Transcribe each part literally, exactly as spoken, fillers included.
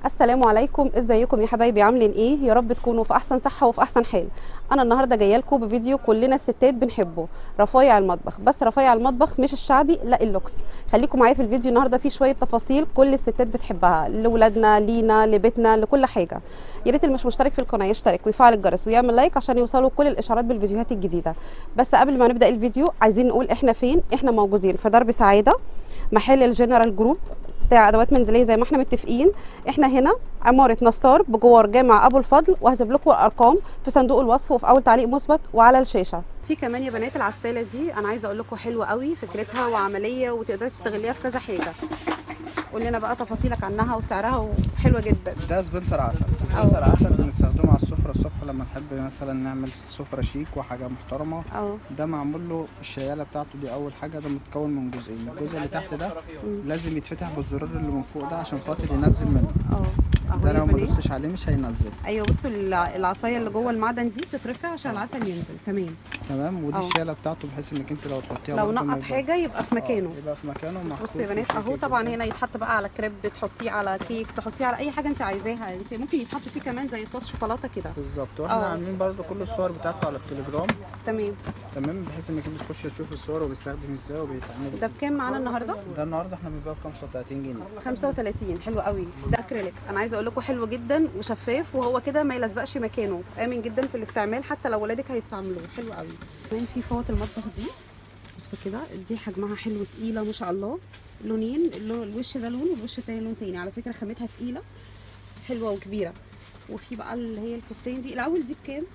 السلام عليكم، ازيكم يا حبايبي؟ عاملين ايه؟ يا رب تكونوا في احسن صحه وفي احسن حال. انا النهارده جايه لكم بفيديو كلنا الستات بنحبه، رفايع المطبخ. بس رفايع المطبخ مش الشعبي، لا اللوكس. خليكم معايا في الفيديو النهارده، فيه شويه تفاصيل كل الستات بتحبها، لاولادنا، لينا، لبيتنا، لكل حاجه. يا ريت اللي مش مشترك في القناه يشترك ويفعل الجرس ويعمل لايك عشان يوصلوا كل الاشعارات بالفيديوهات الجديده. بس قبل ما نبدا الفيديو عايزين نقول احنا فين. احنا موجودين في درب سعاده، محل الجنرال جروب بتاع ادوات منزليه زي ما احنا متفقين. احنا هنا عماره نصار بجوار جامع ابو الفضل، وهسيب لكم الارقام في صندوق الوصف وفي اول تعليق مثبت وعلى الشاشه. في كمان يا بنات العساله دي انا عايزه اقول لكم حلوه قوي، فكرتها وعمليه وتقدري تستغليها في كذا حاجه. قول لنا بقى تفاصيلك عنها وسعرها، وحلوه جدا. ده سبنسر عسل. سبنسر عسل بنستخدمه على السفره الصبح لما نحب مثلا نعمل سفره شيك وحاجه محترمه. اه ده معمول له الشياله بتاعته دي اول حاجه. ده متكون من جزئين، الجزء اللي تحت ده لازم يتفتح بالزرار اللي من فوق ده عشان خاطر ينزل منه. اه ده لو ما دوستش عليه مش هينزل. ايوه بصوا العصايه اللي جوه المعدن دي بتترفع عشان العسل ينزل. تمام تمام. ودي أوه. الشياله بتاعته بحيث انك انت لو تحطيها لو نقط حاجه يبقى في مكانه. آه. يبقى في مكانه محطوط. بصوا يا بنات اهو، طبعا هنا يتحط بقى على كريب، تحطيه على كيك، تحطيه على اي حاجه انت عايزاها. انت ممكن يتحط فيه كمان زي صوص شوكولاته كده. بالظبط. واحنا أوه. عاملين برده كل الصور بتاعته على التليجرام. تمام تمام، بحيث انك انت تخش تشوف الصور وبيستخدم ازاي وبيتعمل. ده بكام معانا النهارده؟ ده النهارده احنا بنبيعه ب خمسة وتلاتين جنيه. خمسة وتلاتين، حلو قوي. ده اكريليك، انا عايزه اقول لكم حلو جدا وشفاف، وهو كده ما يلزقش مكانه، امن جدا في الاستعمال حتى لو ولادك هيستعملوه. حلو قوي. كمان في فوط المطبخ دي، بصوا كده، دي حجمها حلو، تقيله ما شاء الله. لونين، اللون الوش ده لون والوش التاني لون تاني. على فكره خامتها تقيله حلوه وكبيره. وفي بقى اللي هي الفستان دي، الاول دي بكام؟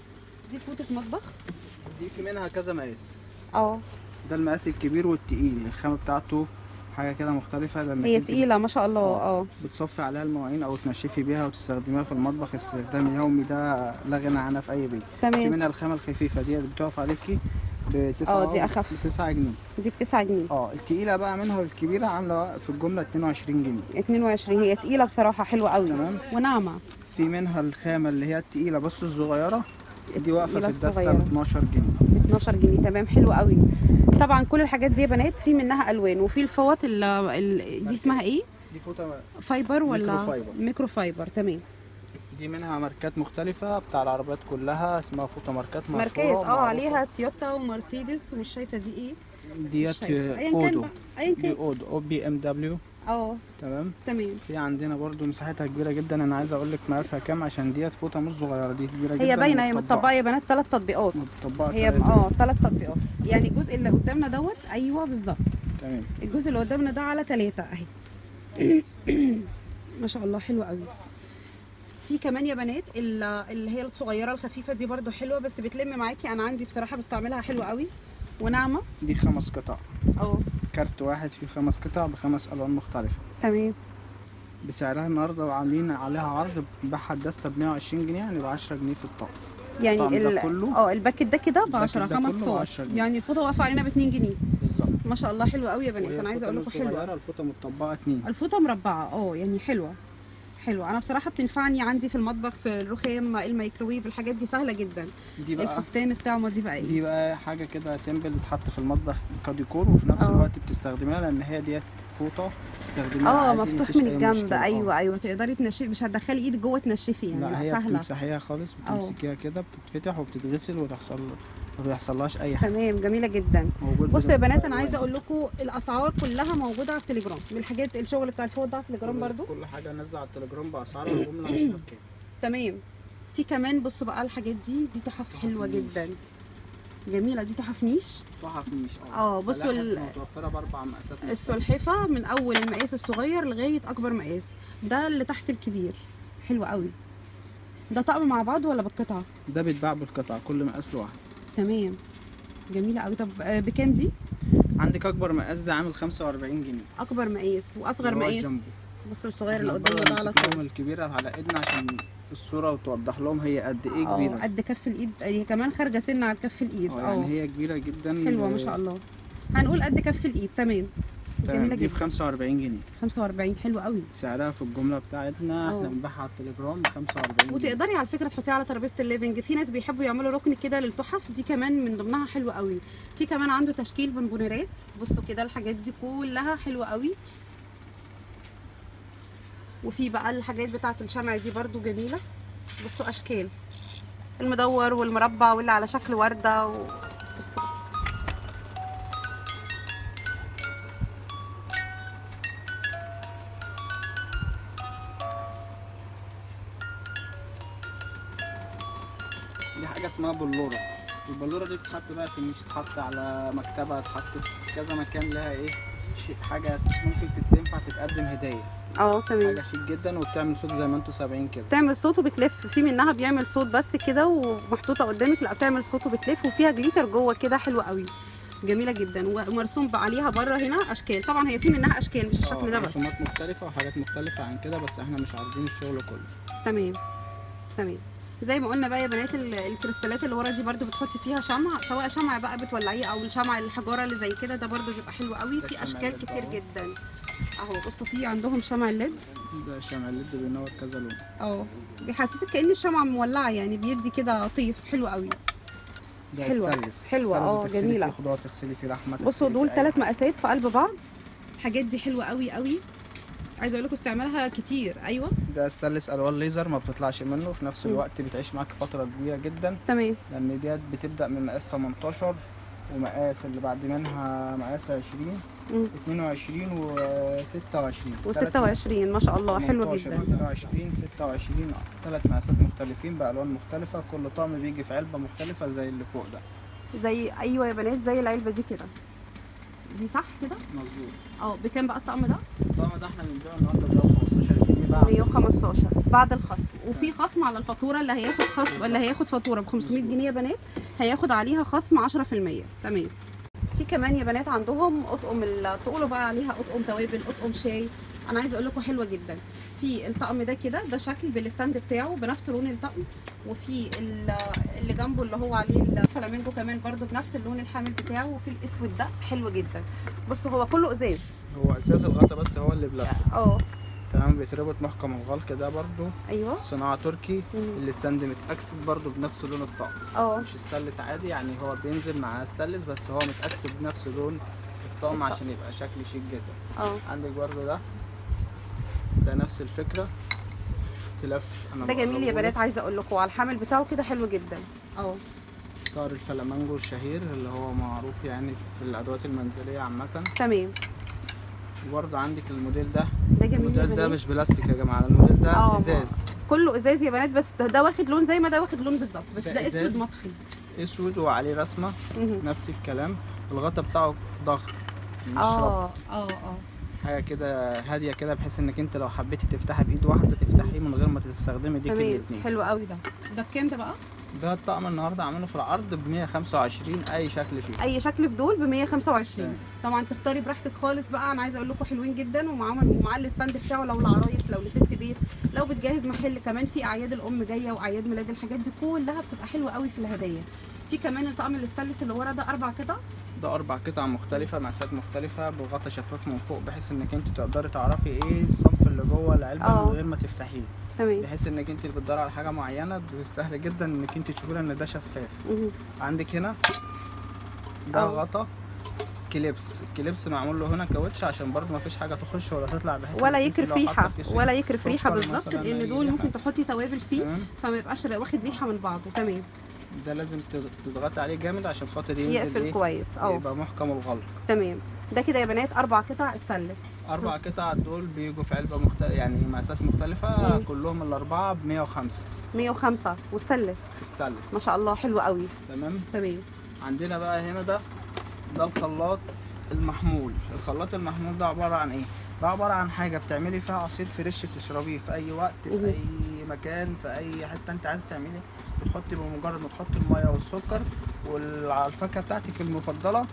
دي فوطه مطبخ. دي في منها كذا مقاس. اه ده المقاس الكبير والتقيل، الخامه بتاعته حاجه كده مختلفه. لما هي تقيله ما شاء الله. اه بتصفي عليها المواعين او تنشفي بيها وتستخدميها في المطبخ استخدام يومي، ده لا غنى عنها في اي بيت. تمام. في منها الخامه الخفيفه دي اللي بتقف عليكي بتسعة. اه دي اخف، بتسعة جنيه. دي بتسعة جنيه. اه التقيله بقى منها الكبيره عامله في الجمله اتنين وعشرين جنيه. اتنين وعشرين، هي تقيله بصراحه، حلوه قوي. تمام وناعمه. في منها الخامه اللي هي التقيله بس الصغيره، دي واقفه في الدستة الصغيرة. ب اتناشر جنيه. اتناشر جنيه، تمام حلو قوي. طبعا كل الحاجات دي يا بنات في منها الوان، وفي الفوط ال ال دي اسمها ايه؟ دي فوطه فايبر ولا ميكرو فايبر؟ ميكرو فايبر. تمام. دي منها ماركات مختلفة بتاع العربيات كلها، اسمها فوطة ماركات مشهورة ماركات اه معروفة. عليها تويوتا ومرسيدس، ومش شايفه دي ايه؟ ديت ايا كان اودو. بقى، ايا دي كان. اودو او بي ام دبليو. اه تمام. تمام. في عندنا برضو مساحتها كبيرة جدا. انا عايز اقول لك مقاسها كام عشان ديت فوطة مش صغيرة، دي كبيرة جدا. هي باينه، هي متطبقه يا بنات ثلاث تطبيقات. متطبقة هي اه ثلاث تطبيقات. يعني الجزء اللي قدامنا دوت، ايوه بالظبط. تمام. الجزء اللي قدامنا ده على ثلاثة اهي. ما شاء الله حلوه قوي. في كمان يا بنات اللي هي الصغيره الخفيفه دي برده حلوه، بس بتلم معاكي. انا عندي بصراحه بستعملها حلوه قوي وناعمه. دي خمس قطع. اه كارت واحد فيه خمس قطع بخمس الوان مختلفة. تمام. بسعرها النهارده عاملين عليها عرض، بنبيعها الدستة ب مية وعشرين جنيه، يعني ب عشرة جنيه في الطقم. يعني ال... اه الباكت ده كده ب عشرة، خمس فوط، يعني الفوطه واقفه علينا ب اتنين جنيه بالظبط. ما شاء الله حلوه قوي يا بنات. انا عايزه اقول لكم حلوه. الفوطه متطبقه اتنين. الفوطه مربعه اه يعني حلوه حلوه. انا بصراحه بتنفعني عندي في المطبخ، في الرخام، الميكروويف، الحاجات دي سهله جدا. دي بقى الفستان الطعمه دي بقى ايه؟ دي بقى حاجه كده سيمبل بتتحط في المطبخ كديكور، وفي نفس أوه. الوقت بتستخدميها لان هي ديت فوطه تستخدميها اه مفتوح من الجنب. ايوه ايوه تقدري تنشفي، مش هتدخلي ايدك جوه تنشفي يعني. لا هي سهله، بتمسحيها خالص، بتمسكيها كده بتتفتح وبتتغسل وتحصل ما بيحصلهاش اي حاجه. تمام جميله جدا. بصوا يا بنات انا عايزه اقول لكم الاسعار كلها موجوده على التليجرام، من الحاجات الشغل بتاع الفوط ده على التليجرام برده. كل حاجه نازله على التليجرام باسعارها وجمله. تمام. في كمان بصوا بقى الحاجات دي، دي تحف حلوه جدا جميله. دي تحف نيش. تحف نيش اه بصوا متوفره باربع مقاسات. السلحفه من اول المقاس الصغير لغايه اكبر مقاس، ده اللي تحت الكبير. حلو قوي. ده طقم مع بعض ولا بالقطعه؟ ده بيتباع بالقطعه، كل مقاس لوحده. تمام جميله قوي. طب بكام دي؟ عندك اكبر مقاس ده عامل خمسة واربعين جنيه. اكبر مقاس واصغر مقاس. بصوا الصغير اللي قدامنا ده على طول. الكبيره على ايدنا عشان الصوره وتوضح لهم هي قد ايه كبيره. اه قد كف الايد، هي كمان خارجه سنه على كف الايد. اه يعني هي كبيره جدا. حلوه ما شاء الله. هنقول قد كف الايد. تمام جميله جدا. ب خمسة واربعين جنيه. خمسة واربعين حلو قوي. سعرها في الجمله بتاعتنا احنا بنبيعها على التليجرام ب خمسة واربعين جنيه. وتقدري على فكره تحطيها على ترابيزه الليفنج. في ناس بيحبوا يعملوا ركن كده للتحف، دي كمان من ضمنها حلوه قوي. في كمان عنده تشكيل بونبونيرات. بصوا كده الحاجات دي كلها حلوه قوي. وفي بقى الحاجات بتاعه الشمع دي برضو جميله. بصوا اشكال المدور والمربع واللي على شكل ورده و... بصوا دي حاجه اسمها بلوره. البلوره دي بتتحط بقى في النيش، تتحط على مكتبه، تتحط في كذا مكان، لها ايه شيء، حاجه ممكن تنفع تتقدم هديه. اه تمام. حاجه شيك جدا وبتعمل صوت زي ما انتم سامعين كده. بتعمل صوت وبتلف، في منها بيعمل صوت بس كده ومحطوطه قدامك، لا بتعمل صوت وبتلف، وفيها جليتر جوه كده حلوه قوي، جميله جدا. ومرسوم بقى عليها بره هنا اشكال، طبعا هي في منها اشكال مش الشكل ده بس، رسومات مختلفه وحاجات مختلفه عن كده، بس احنا مش عارضين الشغل كله. تمام تمام. زي ما قلنا بقى يا بنات الكريستالات اللي ورا دي برده بتحطي فيها شمع، سواء شمع بقى بتولعيه او الشمع الحجاره اللي زي كده، ده برده بيبقى حلو قوي. في اشكال كتير جدا اهو. بصوا في عندهم شمع الليد، ده شمع الليد بينور كذا لون. اه بيحسسك كأن الشمعة مولعة، يعني بيدي كده طيف حلو قوي. ده حلوة السلس. حلوة اه جميلة. تغسلي فيه خضار، تغسلي فيه لحمة. بصوا دول ثلاث مقاسات في قلب بعض، الحاجات دي حلوة قوي قوي، عايزة اقول لكم استعمالها كتير. ايوه ده السلس الوان ليزر، ما بتطلعش منه، وفي نفس الوقت بتعيش معاك فترة كبيرة جدا. تمام. لان ديت بتبدأ من مقاس تمنتاشر، ومقاس اللي بعد منها مقاس عشرين، اتنين وعشرين وستة وعشرين وستة وعشرين ما شاء الله حلو جدا. اتنين وعشرين ستة وعشرين، ثلاث مقاسات مختلفين بألوان مختلفة، كل طقم بيجي في علبة مختلفة زي اللي فوق ده. زي ايوه يا بنات زي العلبة دي كده، دي صح كده؟ مظبوط. اه بكام بقى الطقم ده؟ الطقم ده احنا بنبيعه النهارده ب مية وخمستاشر جنيه بقى. مية وخمستاشر بعد الخصم، وفي خصم على الفاتورة، اللي هياخد خصم اللي هياخد فاتورة ب خمسمية جنيه يا بنات هياخد عليها خصم عشرة في المية. تمام. في كمان يا بنات عندهم اطقم، تقولوا بقى عليها اطقم توابل، اطقم شاي. انا عايزه اقول لكم حلوه جدا. في الطقم ده كده، ده شكل بالستاند بتاعه بنفس لون الطقم، وفي اللي جنبه اللي هو عليه الفلامينجو كمان برده بنفس اللون الحامل بتاعه، وفي الاسود ده حلو جدا. بصوا هو كله ازاز، هو ازاز، الغطا بس هو اللي بلاستيك. اه تمام. بيتربط محكم الغلق ده برده. ايوه صناعه تركي. الستاند متاكسد برده بنفس لون الطقم. اه مش السلس عادي، يعني هو بينزل مع السلس، بس هو متاكسد بنفس لون الطقم عشان يبقى شكل شيك جدا. اه عندك برده ده ده نفس الفكره، اختلاف. انا ده جميل يا بنات، عايزه اقول لكم على الحامل بتاعه كده حلو جدا. اه طار الفلامانجو الشهير اللي هو معروف يعني في الادوات المنزليه عامه. تمام. وبرده عندك الموديل ده، ده جميل. الموديل ده مش بلاستيك يا جماعه، الموديل ده اه ازاز، كله ازاز يا بنات، بس ده, ده واخد لون زي ما ده واخد لون بالظبط، بس ده, ده اسود مطفي، اسود وعليه رسمه. نفس الكلام. الغطا بتاعه ضغط مش اه ربط. اه اه حاجه كده هاديه كده، بحيث انك انت لو حبيتي تفتحي بايد واحده تفتحي من غير ما تستخدمي ديك الاثنين. حلو قوي. ده ده بكام ده بقى؟ ده الطقم النهارده عاملينه في العرض ب مية وخمسة وعشرين، اي شكل فيه، اي شكل في دول ب مية وخمسة وعشرين. طبعا تختاري براحتك خالص بقى. انا عايزه اقول لكم حلوين جدا، ومعاهم ومعاه الستاند بتاعه لو العرايس، لو لست بيت، لو بتجهز محل كمان، في اعياد الام جايه واعياد ميلاد، الحاجات دي كلها بتبقى حلوه قوي في الهديه. في كمان الطقم الاستانلس اللي ورا ده اربع قطع، ده اربع قطع مختلفه، مقاسات مختلفه، بغطا شفاف من فوق، بحيث انك انت تقدري تعرفي ايه الصنف اللي جوه العلبه أوه. من غير ما تفتحيه. تمام. بحيث انك انت اللي بتدوري على حاجه معينه سهل جدا انك انت تشوفي ان ده شفاف. مه. عندك هنا ده أوه. غطا كليبس، الكليبس معمول له هنا كاوتش عشان برده ما فيش حاجه تخش ولا تطلع، بحيث ولا يكرف ريحه ولا يكرف ريحه بالظبط، لان دول ممكن تحطي توابل فيه فما يبقاش واخد ريحه من بعضه. تمام. ده لازم تضغطي عليه جامد عشان خاطر ينزل يقفل إيه؟ كويس. اه يبقى محكم الغلق. تمام. ده كده يا بنات اربع قطع استانلس. اربع قطع دول بيجوا في علبه مختلفه، يعني مقاسات مختلفه. مم. كلهم الاربعه ب مية وخمسة. مية وخمسة واستانلس. استانلس ما شاء الله حلو قوي. تمام. تمام. عندنا بقى هنا ده ده الخلاط المحمول. الخلاط المحمول ده عباره عن ايه؟ ده عباره عن حاجه بتعملي فيها عصير فريش تشربيه في اي وقت، في مم. اي مكان، في اي حته انت عايزه تعملي. بتحطي بمجرد ما تحطي الميه والسكر والفاكهه بتاعتك المفضله،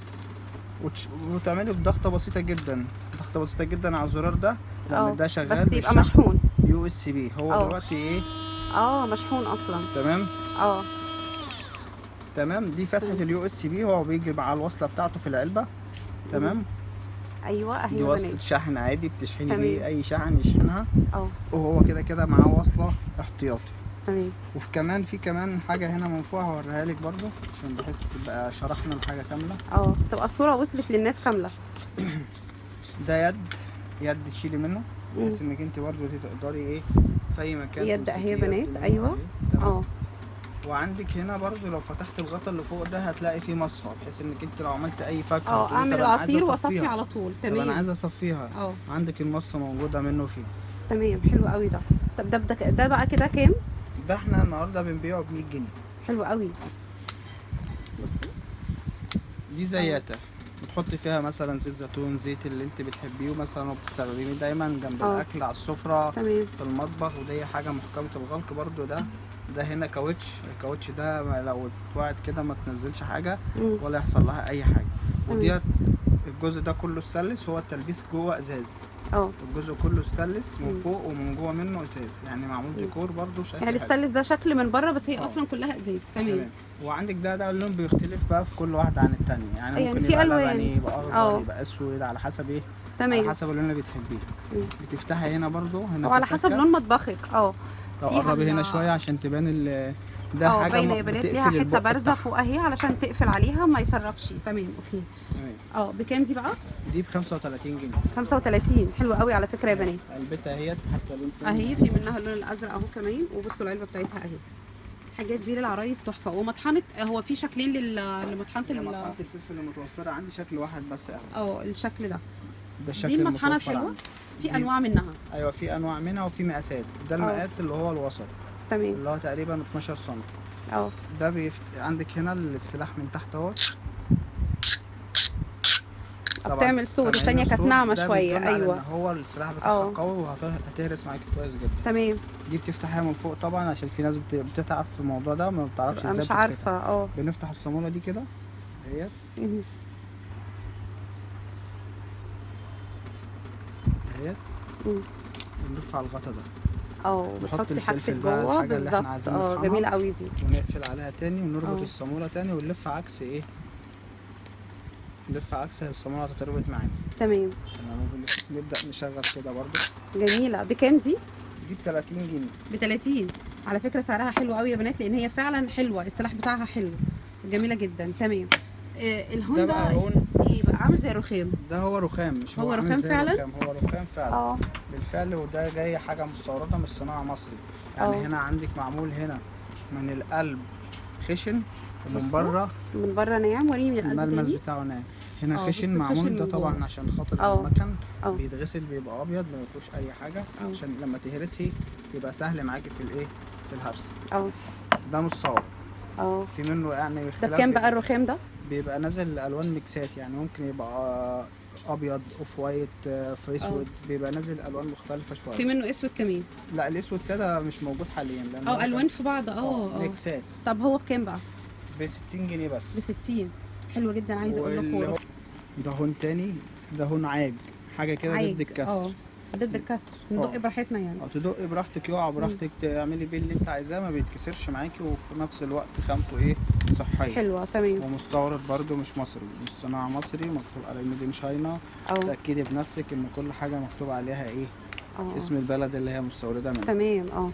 وتعملي بضغطه بسيطه جدا، ضغطه بسيطه جدا على الزرار ده، لان ده شغال بس يبقى مشحون يو اس بي. هو أوه. دلوقتي ايه؟ اه مشحون اصلا. تمام. اه تمام. دي فتحه اليو اس بي، هو بيجي مع الوصله بتاعته في العلبه. تمام. ايوه اهي دي وصله شحن عادي، بتشحني بيه اي شحن يشحنها. اه وهو كده كده معاه وصله احتياطي. تمام. وفي كمان في كمان حاجه هنا من فوق هوريها لك برده، عشان بحس تبقى شرحنا الحاجه كامله. اه تبقى الصوره وصلت للناس كامله. ده يد يد تشيلي منه مم. بحيث انك انت برضو تقدري ايه في اي مكان يد تمسكيه اهي يا بنات، تقومي ايوه. عليه. تمام. اه وعندك هنا برضو لو فتحت الغطا اللي فوق ده هتلاقي فيه مصفى بحيث انك انت لو عملت اي فاكهه اه وتقولي اعمل طب أنا عايزة العصير واصفي أصفيها. على طول. طب انا تمام عايزه اصفيها، اه عندك المصفى موجوده منه فيه. تمام حلو قوي ده. طب ده بدا- ده بقى كده كام؟ ده احنا النهارده بنبيعه ب مية جنيه. حلو قوي. بصي دي زياته بتحطي فيها مثلا زيت زيتون، زيت اللي انت بتحبيه مثلا وبتستخدميه دايما جنب اه. الاكل على السفره تمام في المطبخ، ودي حاجه محكمه الغلق برضو. ده ده هنا كاوتش، الكاوتش ده ما- لو اتوقعت كده ما تنزلش حاجه مم. ولا يحصل لها اي حاجه. تمام. وديت الجزء ده كله استانلس، هو التلبيس جوه ازاز، اه الجزء كله استانلس من مم. فوق ومن جوه منه ازاز، يعني معمول ديكور برضو شكل يعني حلو. الستانلس ده شكل من بره بس هي اه. اصلا كلها ازاز. تمام. تمام. وعندك ده ده اللون بيختلف بقى في كل واحده عن التانية، يعني يعني ممكن في يبقى ألوان. لبني، يبقى اخضر، اه. يبقى اسود، على حسب ايه، على تمام. حسب اللون اللي بتحبيه. مم. بتفتحي هنا برضو هنا وعلى في حسب تكة. لون مطبخك. اه لو فيها قربي ال- هنا شويه عشان تبان ال ده اه حاجه باينه م- يا بنات، بتقفل ليها حته البق بارزه بتاعها. فوق اهي علشان تقفل عليها ما يسربش. تمام اوكي. تمام. اه بكام دي بقى؟ دي ب خمسة وتلاتين جنيه. خمسة وتلاتين. حلوه قوي على فكره يا بنات. علبتها اهيت حتى لون تاني. اهي في منها اللون الازرق اهو كمان، وبصوا العلبه بتاعتها اهي. الحاجات دي للعرايس تحفه. ومطحنه، هو في شكلين لل- لمطحنه هي ال- مطحنة الفلفل المتوفره عندي شكل واحد بس اهو. اه الشكل ده. ده الشكل دي المطحنه المتوفر الحلوه. عندي. في دي- انواع منها. ايوه في انواع منها وفي مقاسات. ده المقاس اللي هو الوسط تمام. اللي هو تقريبا اتناشر سم. اه ده بيفت... عندك هنا السلاح من تحت اهو. طبعاً بتعمل صوت، سامعين التانية كانت الصوت؟ ناعمة ده شوية. بيدل على أيوة. ان هو السلاح اه. بتاعها قوي وهتهرس معاكي كويس جدا. تمام. دي بتفتحيها من فوق طبعا عشان في ناس بت... بتتعب في الموضوع ده ما بتعرفش ببقى ازاي مش بتتفتح. عارفة. اه بنفتح الصامولة دي كده اهيت مهم. اهيت مم. ونرفع الغطا ده اه نحط بتحطي حاجتك الفلفل بقى، جوه الحاجة اللي احنا بالظبط. عايزين اه نطحنها. جميلة قوي دي. ونقفل عليها تاني ونربط اه. الصامولة تاني ونلف عكس ايه، نلف عكس الصامولة هتتربط معانا. تمام. تمام. نبدأ نشغل كده برضو. جميلة. بكام دي؟ دي ب تلاتين جنيه. ب تلاتين. على فكرة سعرها حلو قوي يا بنات، لأن هي فعلا حلوة، السلاح بتاعها حلو، جميلة جدا. تمام. آه الهون ده ده بقى هون، ايه بقى؟ عامل زي الرخام. ده هو رخام مش هو, هو عامل رخام زي فعلا؟ الرخام، هو رخام فعلا. اه بالفعل. وده جاي حاجة مستوردة مش صناعة مصري، يعني اه. هنا عندك معمول هنا من القلب خشن ومن بصوا. بره من بره ناعم. وريني من القلب الملمس تاني. بتاعه ناعم. هنا اه، خشن بصوا معمول خشن ده من طبعا جوه. عشان خاطر اه. المكن اه. بيتغسل بيبقى ابيض ما فيهوش اي حاجه، اه. عشان لما تهرسي يبقى سهل معاكي في الايه في الهرس. اه ده مستورد، اه. في منه يعني ده اختلاف. بكام بقى بيبقى- الرخام ده؟ بيبقى نازل الوان ميكسات، يعني ممكن يبقى ابيض، اوف وايت، في اسود، بيبقى نازل الوان مختلفه في شويه. منه اسود كمان. لا الاسود ساده مش موجود حاليا لان اه الوان في بعض. اه اه. ميكسات. طب هو بكام بقى؟ ب ستين جنيه ب بس. ستين. حلو جدا. عايزه اقول واللي لكم هو- ده هون تاني، ده هون عاج حاجه كده ضد عايج. الكسر. اه ضد الكسر. ندق اه. براحتنا يعني. او تدقي براحتك، يقع براحتك، تعملي بيه اللي انت عايزاه ما بيتكسرش معاكي، وفي نفس الوقت خامته ايه صحيه. حلوه. تمام. ومستورد برده مش مصري، مش صناعه مصري، مكتوب على ميد ان شاينا. اه تاكدي بنفسك ان كل حاجه مكتوب عليها ايه اه. اسم البلد اللي هي مستورده منها. تمام. اه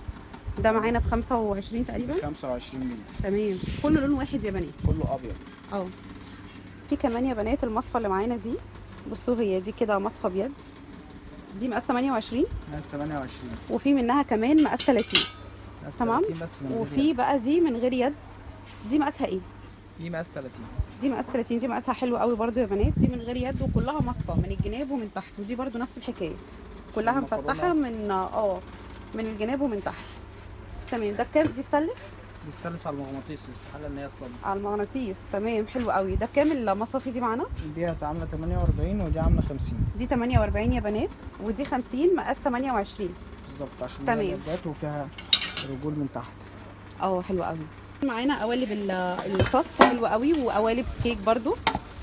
ده معانا ب خمسة وعشرين تقريبا. خمسة وعشرين جنيه. تمام. كله لون واحد يا بنات. كله ابيض. اه. في كمان يا بنات المصفى اللي معانا دي. بصوا هي دي كده مصفى بيد. دي مقاس تمانية وعشرين. مقاس تمانية وعشرين. وفي منها كمان مقاس تلاتين. مقاس تمام. تلاتين بس من غير وفي يد. بقى دي من غير يد. دي مقاسها ايه؟ دي مقاس تلاتين. دي مقاس تلاتين. دي مقاسها حلو قوي برده يا بنات. دي من غير يد وكلها مصفى من الجناب ومن تحت. ودي برده نفس الحكايه، كلها المكرونة. مفتحه من اه من الجناب ومن تحت. تمام. ده بكام؟ دي ستانلس دي الثالث على المغناطيس، استحاله ان هي تصدي. على المغناطيس. تمام حلو قوي. ده بكام المصافي دي معانا؟ دي عامله تمانية واربعين ودي عامله خمسين. دي تمانية واربعين يا بنات، ودي خمسين مقاس تمانية وعشرين. بالظبط عشان تمام. هي جات وفيها رجول من تحت. اه حلو قوي. معانا قوالب ال- التوست حلوه قوي، وقوالب كيك برده.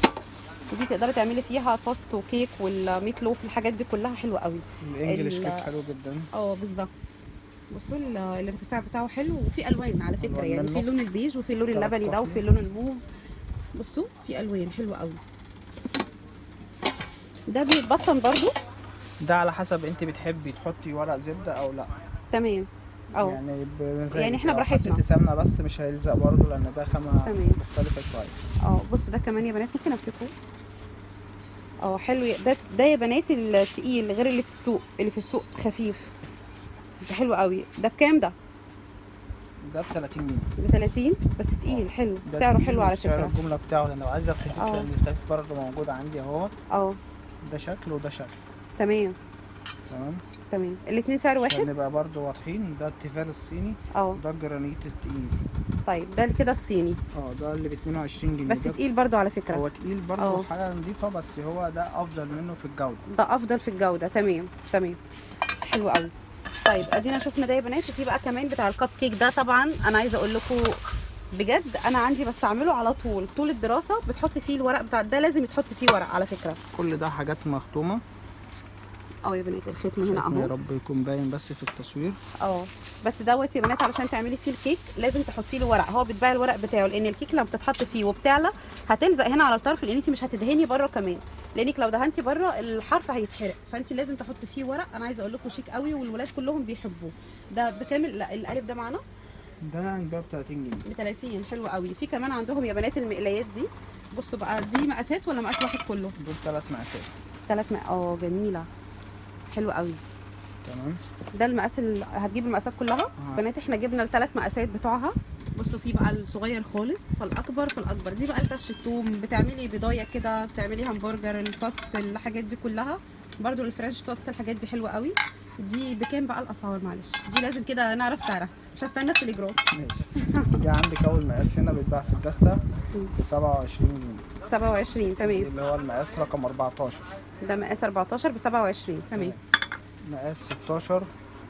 ودي تقدري تعملي فيها توست وكيك والميت لوف، الحاجات دي كلها حلوه قوي. الانجليش ال- كيك حلو جدا. اه بالظبط. بصوا ال- الارتفاع بتاعه حلو، وفي الوان على فكره، ألوان يعني منه. في لون البيج وفي اللون تلات اللبني ده كحلي. وفي اللون الموف. بصوا في الوان حلوه قوي. ده بيتبطن برضو. ده على حسب انت بتحبي تحطي ورق زبده او لا. تمام. اه يعني بمزاجك. يعني احنا لو براحتنا. حطيتي سمنه بس مش هيلزق برضه لان ده خامه تمام. مختلفه شويه. اه بصوا ده كمان يا بنات ممكن امسكه. اه حلو. ده ده يا بنات التقيل غير اللي في السوق، اللي في السوق خفيف. ده حلو قوي. ده بكام ده؟ ده ب تلاتين جنيه. ب تلاتين بس تقيل. حلو، ده سعره تقيل حلو على وسعر فكره. الجمله بتاعه لو عايزه الخفيف، اه. لان الخفيف برضه موجود عندي اهو. اه ده شكل وده شكل. تمام تمام تمام. الاثنين سعر عشان واحد. نبقى برضه واضحين. ده التيفال الصيني اه وده الجرانيت التقيل. طيب ده كده الصيني. اه ده اللي ب اتنين وعشرين جنيه. بس ده تقيل برضو على فكره. هو تقيل برضه اه. وحاجه نضيفه، بس هو ده افضل منه في الجوده. ده افضل في الجوده. تمام تمام. حلو قوي. طيب ادينا شفنا ده يا بنات. وفي بقى كمان بتاع الكب كيك ده. طبعا انا عايزه اقول لكم بجد انا عندي بستعمله على طول طول الدراسه. بتحطي فيه الورق بتاع ده، لازم تحطي فيه ورق على فكره. كل ده حاجات مختومه. اه يا بنات الختم هنا ختم يا اهو. رب يكون باين بس في التصوير. اه بس دوت يا بنات علشان تعملي فيه الكيك لازم تحطي له ورق. هو بيتباع الورق بتاعه، لان الكيك لما بتتحط فيه وبتعلى هتلزق هنا على الطرف، لان انت مش هتدهني بره كمان، لانك لو دهنتي بره الحرف هيتحرق. فانت لازم تحطي فيه ورق. انا عايزه اقول لكم شيك قوي والولاد كلهم بيحبوه. ده بكامل. لا القالب ده معانا ده هنبيعه ب تلاتين جنيه. ب تلاتين. حلو قوي. في كمان عندهم يا بنات المقلايات دي. بصوا بقى دي مقاسات ولا مقاس واحد كله؟ دول ثلاث مقاسات. ثلاث مق... اه جميله. حلو قوي. تمام. ده المقاس ال... هتجيب المقاسات كلها. آه. بنات احنا جبنا الثلاث مقاسات بتوعها. بصوا في بقى الصغير خالص، فالاكبر فالاكبر. دي بقى لطش الثوم، بتعملي بضايه كده، بتعملي همبرجر، التوست، الحاجات دي كلها. برده الفرنش توست، الحاجات دي حلوه قوي. دي بكام بقى الاسعار؟ معلش دي لازم كده نعرف سعرها، مش هستنى التليجرام. ماشي. دي عندك اول مقاس هنا بيتباع في الدستة ب سبعة وعشرين جنيه. سبعة وعشرين تمام. اللي هو المقاس رقم اربعتاشر. ده مقاس اربعتاشر ب سبعة وعشرين تمام. مقاس ستاشر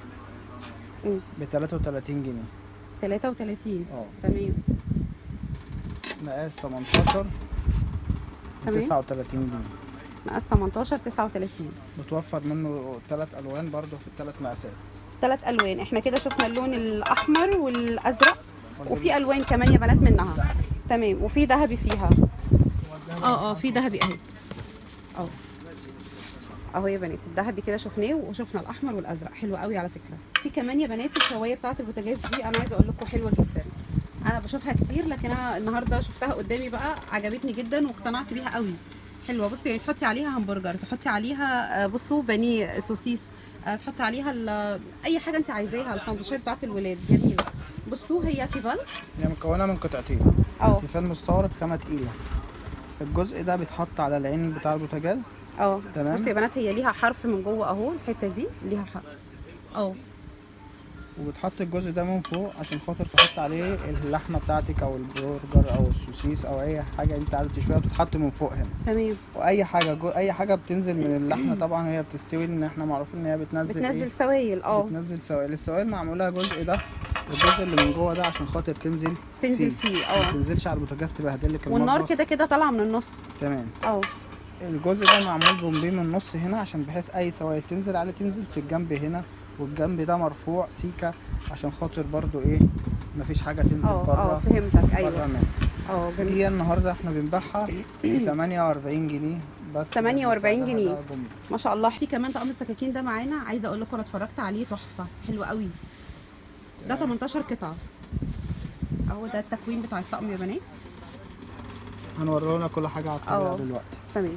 ب تلاتة وتلاتين جنيه. تلاتة وتلاتين اه تمام. مقاس تمنتاشر ب تسعة وتلاتين جنيه. مقاس تمنتاشر تسعة وتلاتين. بتوفر منه ثلاث الوان برضو في الثلاث مقاسات. ثلاث الوان. احنا كده شفنا اللون الاحمر والازرق، وفي الوان كمان يا بنات منها. تمام. وفي ذهبي فيها. اه اه في ذهبي اهي. اه اهو يا بنات الذهبي كده شفناه، وشفنا الاحمر والازرق. حلو قوي على فكره. في كمان يا بنات الشوايه بتاعه البوتاجاز دي. انا عايزه اقول لكم حلوه جدا. انا بشوفها كتير، لكن انا النهارده شفتها قدامي بقى عجبتني جدا واقتنعت بيها قوي. حلوه. بصي يعني تحطي عليها همبرجر، تحطي عليها بصوا بانيه، سوسيس، تحطي عليها اي حاجه انت عايزاها. السندوتشات بتاعت الولاد جميله. بصوا هي تيفال، هي مكونه من قطعتين. اه تيفال مستورد خامه تقيله. الجزء ده بيتحط على العين بتاع البوتاجاز. اه تمام. بصوا يا بنات هي ليها حرف من جوه اهو، الحته دي ليها حرف اه. وبتحط الجزء ده من فوق عشان خاطر تحط عليه اللحمه بتاعتك او البرجر او السوسيس او اي حاجه انت عايزه تشويها، بتتحط من فوق هنا. تمام. واي حاجه جو اي حاجه بتنزل من اللحمه طبعا هي بتستوي، ان احنا معروفين ان هي بتنزل بتنزل إيه؟ سوائل. اه بتنزل سوائل. السوائل معمولها جزء ده والجزء اللي من جوه ده عشان خاطر تنزل تنزل فيه. اه ما تنزلش على البوتاجاز تبهدل لك المطبخ. والنار كده كده طالعه من النص. تمام. اه الجزء ده معمول بومبيه من النص هنا عشان بحيث اي سوائل تنزل عليه تنزل في الجنب هنا، والجنب ده مرفوع سيكه عشان خاطر برضو ايه مفيش حاجه تنزل اه بره. اه فهمتك. ايوه بره. اه جميل. هي النهارده احنا بنبيعها ب تمانية واربعين جنيه بس. تمانية واربعين جنيه ده ما شاء الله. في كمان طقم السكاكين ده معانا. عايزه اقول لكم انا اتفرجت عليه تحفه، حلو قوي. ده تمنتاشر قطعه اهو. ده التكوين بتاع الطقم يا بنات. هنورينا كل حاجه على الطبيعه اه دلوقتي. تمام.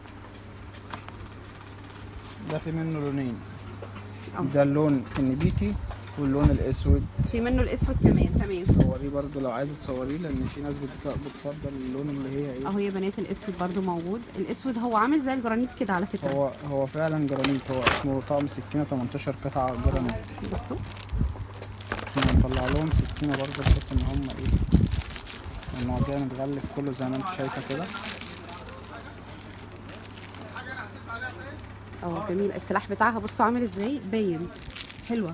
ده في منه لونين. اه ده اللون النبيتي واللون الاسود. في منه الاسود كمان. تمام. صوريه برضو لو عايزه تصوريه، لان في ناس بتك- بتفضل اللون اللي هي ايه. اهو يا بنات الاسود برضو موجود. الاسود هو عامل زي الجرانيت كده على فكره. هو هو فعلا جرانيت. هو اسمه طقم سكينه تمنتاشر قطعه جرانيت. بصوا احنا هنطلع لهم سكينه برضو بحيث ان هم ايه المواضيع متغلف كله زي ما انت شايفه كده. اه جميل. السلاح بتاعها بصوا عامل ازاي باين. حلوه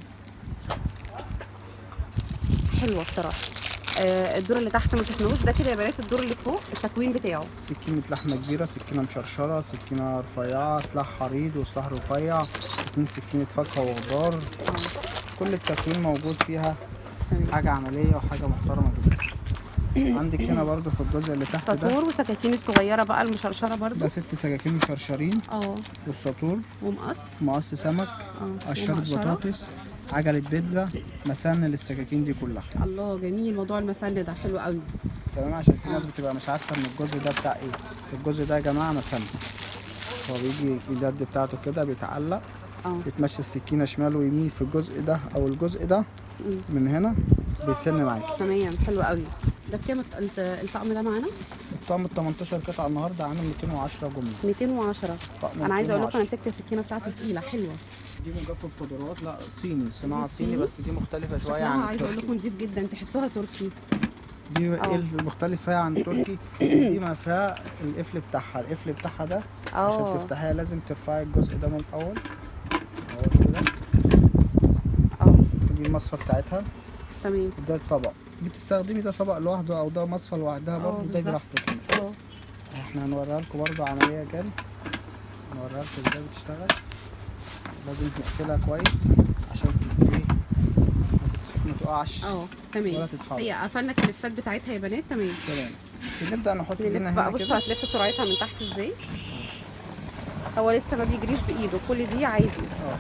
حلوه بصراحه. آه الدور اللي تحت ما شفناهوش. ده كده يا بنات الدور اللي فوق التكوين بتاعه. سكينة لحمة كبيرة، سكينة مشرشرة، سكينة رفيعة، سلاح حريض وسلاح رفيع، اتنين سكينة فاكهة وخضار. كل التكوين موجود فيها. تمام. حاجة عملية وحاجة محترمة جدا. عندك هنا برضو في الجزء اللي تحت ده ساطور وسكاكين الصغيره بقى المشرشره برضو. ده ست سكاكين مشرشرين. اه والساطور ومقص. مقص سمك، اه قشرة ومقشرة. بطاطس، عجلة بيتزا، مسن للسكاكين دي كلها. الله جميل. موضوع المسن ده حلو قوي. تمام. عشان في آه. ناس بتبقى مش عارفة ان الجزء ده بتاع ايه. الجزء ده يا جماعة مسن. هو بيجي اليد بتاعته كده بيتعلق، اه بتمشي السكينه شمال ويمين في الجزء ده او الجزء ده مم. من هنا بيسن معاكي. تمام حلو قوي. ده بكام الط- الط- الطقم ده معانا؟ الطقم تمنتاشر قطعه النهارده عامل ميتين وعشرة جمله. ميتين وعشرة. طقم انا عايزه اقول لكم انا ميتين وعشرة. مسكت السكينه بتاعته تقيله حلوه. دي مجفف خضروات، لا صيني، صناعه دي صيني صيني؟ بس دي مختلفه بس شويه شكلها عن عايزه اقول التركي. لكم نضيف جدا، تحسوها تركي. دي اه. ايه المختلف فيها عن التركي؟ دي ما فيها القفل بتاعها، القفل بتاعها ده عشان اه تفتحيها لازم ترفعي الجزء ده من الاول اهو كده. اه دي المصفى بتاعتها، تمام. ده الطبق، بتستخدمي ده طبق لوحده او ده مصفى لوحدها اه برضه، ده بالظبط. براحتك. اه احنا هنوريها لكم برضه عمليه كام، هنوريها لكم ازاي بتشتغل. لازم تقفلها كويس عشان ايه ما تقعش اه ولا تمام. تتحرك. هي قفلنا الكليبسات بتاعتها يا بنات. تمام. تمام. بنبدا نحط نلف ايدينا بقى. هنا بصوا كده. هتلف سرعتها من تحت ازاي. هو لسه ما بيجريش بايده، كل دي عادي. اه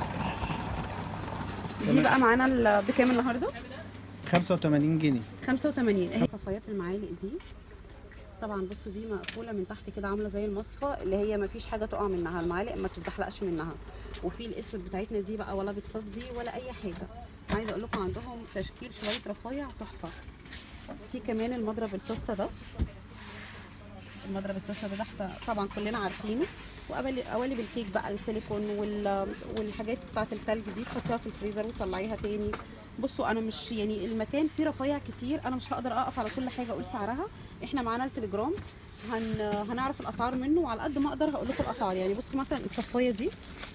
دي تمام. بقى معانا ال- بكام النهارده؟ خمسة وتمانين جنيه. خمسة وتمانين. اهي صفايات المعالق دي. طبعا بصوا دي مقفوله من تحت كده عامله زي المصفى اللي هي ما فيش حاجه تقع منها، المعالق ما تتزحلقش منها. وفي الاسود بتاعتنا دي بقى ولا بتصدي ولا اي حاجه. عايزه اقول لكم عندهم تشكيل شويه رفايع تحفه. في كمان المضرب السوسته ده. المضرب السوسته ده تحت طبعا كلنا عارفينه. وقوالب قوالب الكيك بقى السيليكون وال... والحاجات بتاعت التلج دي تحطيها في الفريزر وتطلعيها تاني. بصوا انا مش يعني المكان فيه رفايع كتير، انا مش هقدر اقف على كل حاجه اقول سعرها. احنا معانا التليجرام هن... هنعرف الاسعار منه، وعلى قد ما اقدر هقول لكم الاسعار. يعني بصوا مثلا الصفايه دي،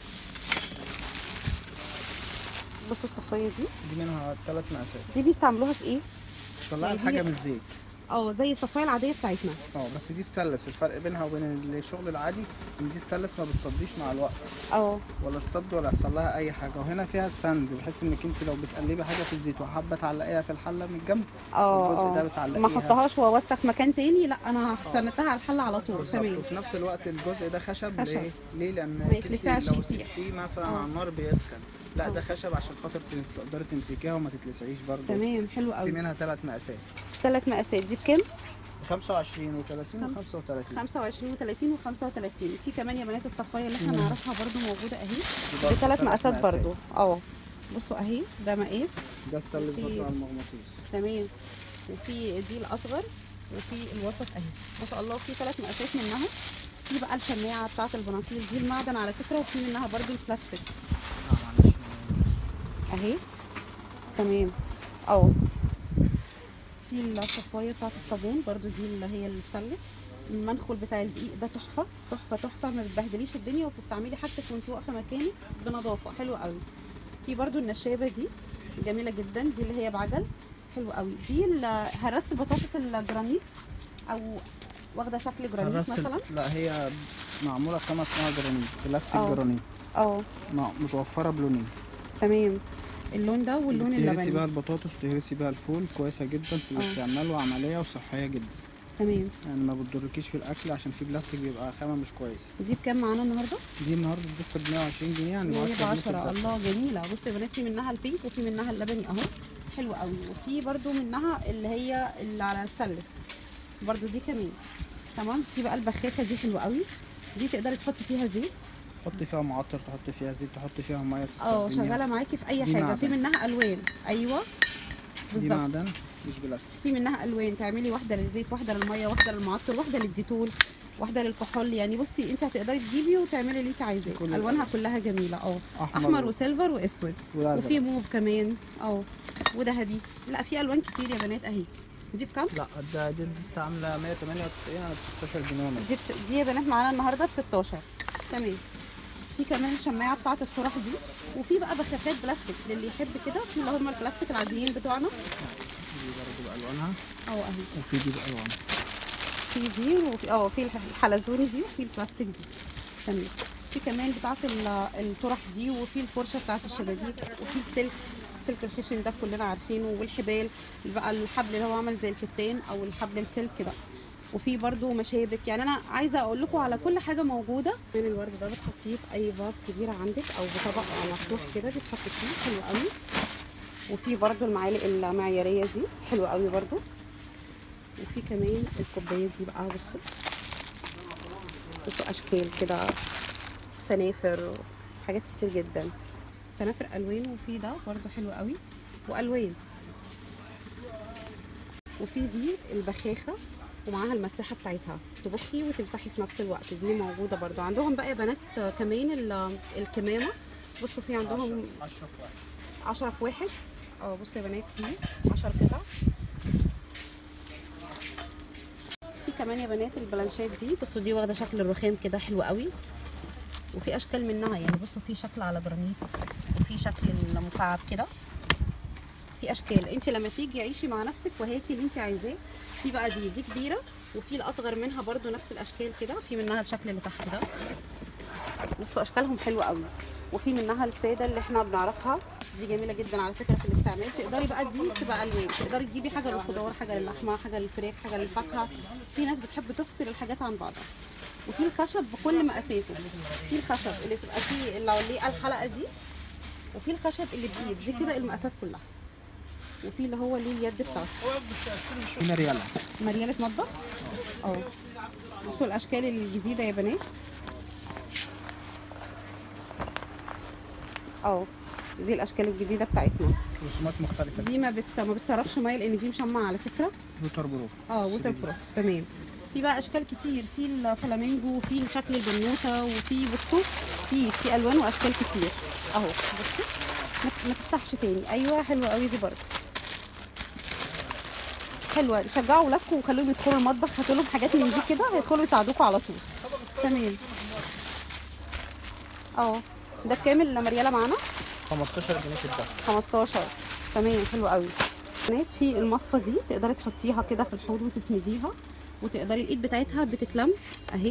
بصوا الصفايه دي دي منها ثلاث مقاسات. دي بيستعملوها في ايه؟ طلعي يعني الحاجه هي- من الزيت. اه زي الصفايه العاديه بتاعتنا. اه بس دي ستانلس، الفرق بينها وبين الشغل العادي ان دي ستانلس ما بتصديش مع الوقت اه ولا تصد ولا يحصل لها اي حاجه. وهنا فيها ستاند بحيث انك انت لو بتقلبي حاجه في الزيت وحابه تعلقيها في الحله من الجنب اه الجزء ده اه بتعلقيها. ما احطهاش واوسخ في مكان تاني، لا انا سندتها على الحله على طول. بالظبط. تمام. وفي نفس الوقت الجزء ده خشب. خشب. ليه؟ ليه؟ لان ما انت يتلسعش لو يسيح. سبتيه مثلا اه. على النار بيسخن، لا اه. ده خشب عشان خاطر تقدري تمسكيها وما تتلسعيش برضه. تمام حلو في قوي. منها ثلاث مقاسات، ثلاث مقاسات. دي بكام؟ خمسة وعشرين وثلاثين خم- وخمسة وثلاثين. خمسة وعشرين وتلاتين وخمسة وتلاتين. في كمان يا بنات الصفايه اللي احنا مم. نعرفها برضو موجوده اهي برضه بثلاث تلات مقاسات برضو. اه بصوا اهي ده مقاس. ده السلس في- برضه على المغناطيس. تمام. وفي دي الاصغر وفي الوسط اهي ما شاء الله. في ثلاث مقاسات منها. في بقى الشماعه بتاعه البناطيل دي المعدن على فكره، وفي منها برضو البلاستيك اه معلش. اهي. تمام. اه في الصفايه بتاعه الصابون برضو دي اللي هي الستانلس. المنخل بتاع الدقيق ده تحفه تحفه تحفه، ما بتبهدليش الدنيا وبتستعملي حاجتك وانت واقفه مكانك بنظافه حلوه قوي. في برضو النشابه دي جميله جدا، دي اللي هي بعجل حلو قوي. دي ال- هراسه البطاطس الجرانيت او واخده شكل جرانيت هرس- مثلا. لا هي معموله خمس نوع جرانيت، بلاستيك اه. جرانيت، اه مع- متوفره بلونين. تمام. اللون ده واللون تهرسي اللبني. بيها البطاطس وتهرسي بيها الفول، كويسه جدا في اه. الاستعمال وعمليه وصحيه جدا. تمام. يعني ما بتضركيش في الاكل عشان في بلاستيك بيبقى خامه مش كويسه. دي بكام معانا النهارده؟ دي النهارده لسه ب مية وعشرين جنيه، يعني ب مية عشرة جنيه في بعشرة. الدفع. الله جميله. بصوا يا بنات في منها البينك وفي منها اللبني اهو حلو قوي. وفي برضو منها اللي هي اللي على ستانلس برضو دي كمان. تمام. في بقى البخاخه دي حلوه قوي. دي تقدري تحطي فيها زيت. تحطي فيها معطر، تحطي فيها زيت، تحطي فيها ميه اه تستخدميها. شغاله معاكي في اي دي حاجه. في معدن. منها الوان. ايوه دي بالظبط. معدن مش بلاستيك. في منها الوان تعملي واحده للزيت واحده للميه واحده للمعطر واحده للديتول واحده للكحول. يعني بصي انت هتقدري تجيبي وتعملي اللي انت عايزاه. كل الوانها الألوان. كلها جميله. اه احمر, احمر وسيلفر واسود وازرق. وفي موف كمان اه وذهبي. لا في الوان كتير يا بنات اهي. دي بكام؟ لا ده دي لسه عامله مية وتمانية وتسعين على ستاشر جنيه ونص. دي بس... دي يا بنات معانا النهارده ب ستاشر. تمام. في كمان الشماعه بتاعه الطرح دي. وفي بقى بخاخات بلاستيك للي يحب كده. في اللي هم البلاستيك العاديين بتوعنا. دي برضه بالوانها اه اهي. وفي دي بالوانها. في دي وفي اه في الح- الحلزوني دي وفي البلاستيك دي. تمام. في كمان بتاعه ال- الطرح دي وفي الفرشه بتاعه الشبابيك وفي السلك سلك الخشن ده كلنا عارفينه. والحبال بقى الحبل اللي هو عامل زي الكتان او الحبل السلك ده. وفي برضو مشابك. يعني انا عايزه اقول لكم على كل حاجه موجوده. من الورد ده بتحطيه في اي فاز كبيره عندك او بطبق مفتوح كده بتحط فيه حلو قوي. وفي برضو المعالق المعياريه دي حلوه قوي برضو. وفي كمان الكوبايات دي بقى بصوا بصوا اشكال كده، سنافر، حاجات كتير جدا. سنافر الوان، وفي ده برده حلو قوي والوان. وفي دي البخاخه ومعاها المساحه بتاعتها، تبخي وتمسحي في نفس الوقت. دي موجوده برده عندهم بقى يا بنات. كمان الكمامه، بصوا في عندهم عشرة في واحد. عشرة في واحد. اه بصوا يا بنات، دي عشرة قطع. في كمان يا بنات البلانشات دي، بصوا دي واخده شكل الرخام كده حلو قوي. وفي اشكال منها يعني، بصوا في شكل على جرانيت، وفي شكل مكعب كده. في اشكال، انت لما تيجي عيشي مع نفسك وهاتي اللي انت عايزاه. في بقى دي دي كبيره، وفي الاصغر منها برده نفس الاشكال كده. في منها الشكل اللي تحت ده، بصوا اشكالهم حلوه قوي. وفي منها الساده اللي احنا بنعرفها، دي جميله جدا على فكره في الاستعمال. تقدري بقى دي تبقى الوان، تقدري تجيبي حاجه للخضار، حاجه للحمه، حاجه للفراخ، حاجه للفاكهه. في ناس بتحب تفصل الحاجات عن بعضها. وفي الخشب بكل مقاساته. في الخشب اللي بتبقى فيه العليقه الحلقه دي، وفي الخشب اللي بايد دي كده المقاسات كلها. وفي اللي هو ليه اليد بتاعته. دي مريالة مريالة مطبخ. اه بصوا الاشكال الجديده يا بنات. اه دي الاشكال الجديده بتاعتنا، رسومات مختلفه. دي ما بت... ما بتسربش ميه لان دي مشمعه على فكره. ووتر بروف. اه ووتر بروف تمام. في بقى اشكال كتير، في الفلامينجو، وفي شكل البنوته، وفي بصوا في في الوان واشكال كتير اهو. بصوا ما تفتحش تاني. ايوه حلوه قوي دي برده، حلوه. شجعوا ولادكم وخلوهم يدخلوا المطبخ، هاتوا لهم حاجات من دي كده هيدخلوا يساعدوكم على طول. تمام. اه ده بكام المرياله معانا؟ خمستاشر جنيه في الدفع. خمستاشر تمام، حلو قوي. بنات في المصفى دي تقدري تحطيها كده في الحوض وتسنديها، وتقدري الايد بتاعتها بتتلم اهي.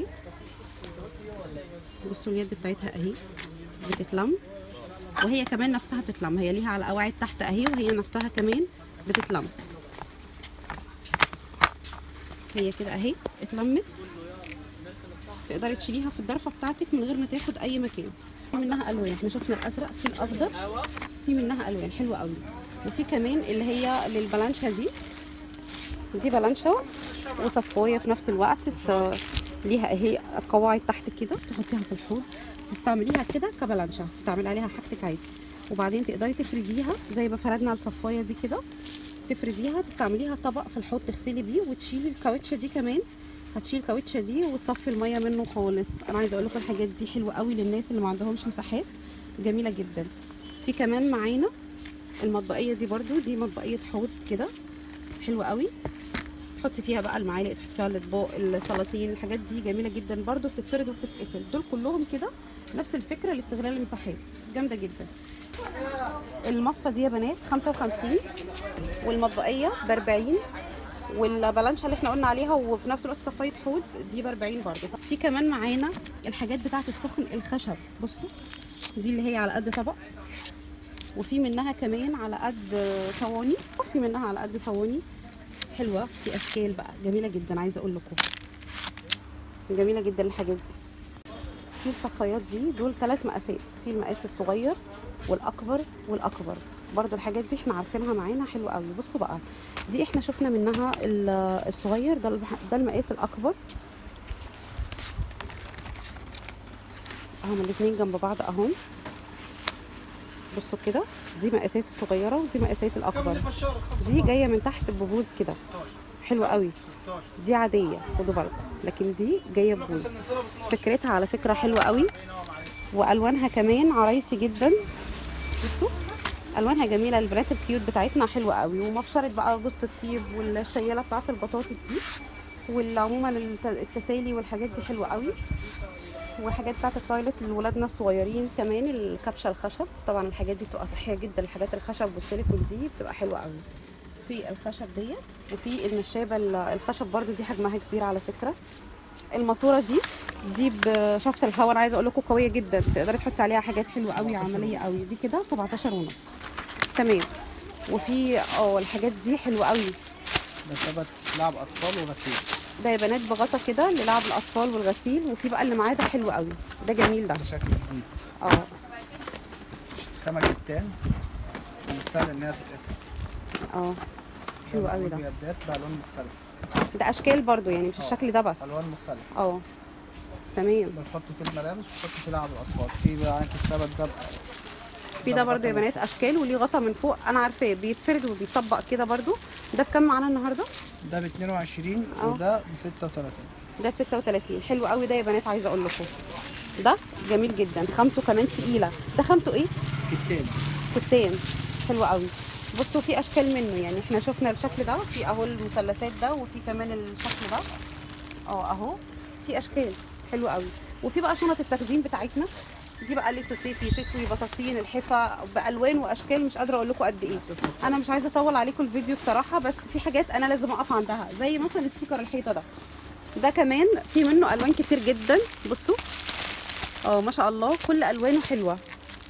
بصوا اليد بتاعتها اهي بتتلم، وهي كمان نفسها بتتلم. هي ليها على قواعد تحت اهي، وهي نفسها كمان بتتلم. هي كده اهي اتلمت، تقدري تشيليها في الضرفه بتاعتك من غير ما تاخد اي مكان. في منها الوان، احنا شفنا الازرق، في الاخضر، في منها الوان حلوه قوي. وفي كمان اللي هي للبلانشه دي، دي بلانشه وصفايه في نفس الوقت. ليها اهي قواعد تحت كده، تحطيها في الحوض تستعمليها كده كبلانشه، تستعملي عليها حاجتك عادي. وبعدين تقدري تفرديها زي ما فردنا الصفايه دي كده، تفرديها تستعمليها طبق في الحوض تغسلي بيه، وتشيلي الكاوتشه دي كمان. هتشيل الكاوتشه دي وتصفي الميه منه خالص. انا عايزه اقول لكم الحاجات دي حلوه قوي للناس اللي ما عندهمش مساحات، جميله جدا. في كمان معانا المطبقيه دي برده، دي مطبقيه حوض كده حلوه قوي. تحطي فيها بقى المعالق، تحطي فيها الاطباق، السلاطين، الحاجات دي جميله جدا برده، بتتفرد وبتتقفل. دول كلهم كده نفس الفكره لاستغلال المساحات، جامده جدا. المصفى دي يا بنات خمسة وخمسين، والمطبقيه ب أربعين، والبلانشه اللي احنا قلنا عليها وفي نفس الوقت صفايه حوض دي ب أربعين برده. في كمان معانا الحاجات بتاعه السخن الخشب، بصوا دي اللي هي على قد طبق، وفي منها كمان على قد صواني، وفي منها على قد صواني حلوه. في اشكال بقى جميله جدا، عايزه اقول لكم جميله جدا الحاجات دي. في الصفايات دي دول ثلاث مقاسات، في المقاس الصغير والاكبر والاكبر برضو. الحاجات دي احنا عارفينها معانا حلوه قوي. بصوا بقى دي احنا شفنا منها الصغير ده، ده المقاس الاكبر اهم، الاثنين جنب بعض اهم. بصوا كده، دي مقاسات الصغيره ودي مقاسات الاكبر. دي جايه من تحت ببوز كده، حلوه قوي. دي عاديه خدوا بالكم، لكن دي جايه ببوز. فكرتها على فكره حلوه قوي، والوانها كمان عرايسي جدا. بصوا الوانها جميله، البنات الكيوت بتاعتنا حلوه قوي. ومبشره بقى جوز الطيب والشياله بتاعه البطاطس دي، والعموما التسالي والحاجات دي حلوه قوي. والحاجات بتاعه التويلت لولادنا الصغيرين كمان، الكبشه الخشب طبعا الحاجات دي بتبقى صحيه جدا. الحاجات الخشب والسيليكون دي بتبقى حلوه قوي. في الخشب ديت، وفي المشابه الخشب برده دي حجمها كبير على فكره. الماسوره دي دي بشفط الهواء، انا عايزه اقول لكم قويه جدا، تقدري تحطي عليها حاجات حلوه قوي عمليه قوي. دي كده سبعتاشر ونص تمام. وفي اه الحاجات دي حلوه قوي، ده ثبت لعب اطفال وغسيل. ده يا بنات بغطا كده للعب الاطفال والغسيل. وفي بقى اللي معاه ده حلو قوي، ده جميل ده بشكل جديد. اه خامه جتان مش سهل انها تتقطع. اه حلو قوي ده. بيدات بالوان مختلفه، ده اشكال برضو يعني مش الشكل ده بس، الوان مختلفه. اه تمام. بنحط في الملابس وبنحط في لعب الاطفال. في بقى عندك السبت ده في ده برضو يا بنات اشكال وليه غطا من فوق، انا عارفاه بيتفرد وبيطبق كده برضو. ده بكام معانا النهارده؟ ده ب اتنين وعشرين اه. وده ب ستة وتلاتين. ده ستة وتلاتين. حلو قوي ده يا بنات، عايزه اقول لكم ده جميل جدا، خامته كمان تقيله. ده خامته ايه؟ كتان. كتان. حلو قوي. بصوا في اشكال منه، يعني احنا شفنا الشكل ده، في اهو المثلثات ده، وفي كمان الشكل ده اه اهو، في اشكال حلو قوي. وفي بقى شنط التخزين بتاعتنا دي بقى، لبس صيفي شتوي بطاطين الحفا بالوان واشكال مش قادره اقول لكم قد ايه. انا مش عايزه اطول عليكم الفيديو بصراحه، بس في حاجات انا لازم اقف عندها، زي مثلا ستيكر الحيطه ده. ده كمان في منه الوان كتير جدا. بصوا اه ما شاء الله كل الوانه حلوه.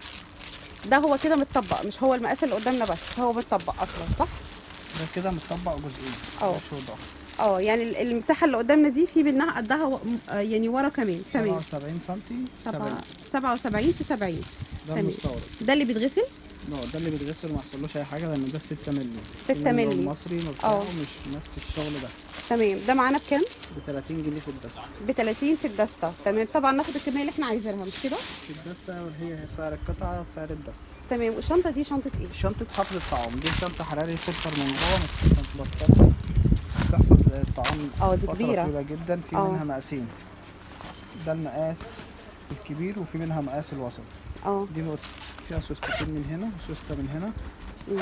ده هو كده متطبق، مش هو المقاس اللي قدامنا بس، هو متطبق اصلا صح؟ ده كده متطبق جزئين. اه. وش وظهر. اه يعني ال- المساحه اللي قدامنا دي في منها قدها و... آه يعني ورا كمان. سبعة تمام. وسبعين سنتي في سبعة سبعين. سبعة وسبعين في سبعين. ده تمام. المستورد. ده اللي بيتغسل؟ لا ده اللي بيتغسل ما يحصلوش اي حاجه، لان ده ستة مللي. ستة مللي. المصري اه. مش نفس الشغل ده. تمام. ده معانا بكام؟ ب تلاتين جنيه في الدستة. ب تلاتين في الدستة. تمام. طبعا ناخد الكميه اللي احنا عايزينها مش كده؟ في الدستة هي سعر القطعة وسعر الدستة. تمام. والشنطه دي شنطه ايه؟ شنطة حفظ الطعام. دي شنطة حراري فلتر من جوه متبطنة تحفظ الطعام. اه دي فترة كبيرة. طويلة جدا. في اه. منها مقاسين. ده المقاس الكبير وفي منها مقاس الوسط. اه. دي بقى فيها سوستتين من هنا وسوستة من هنا. مم.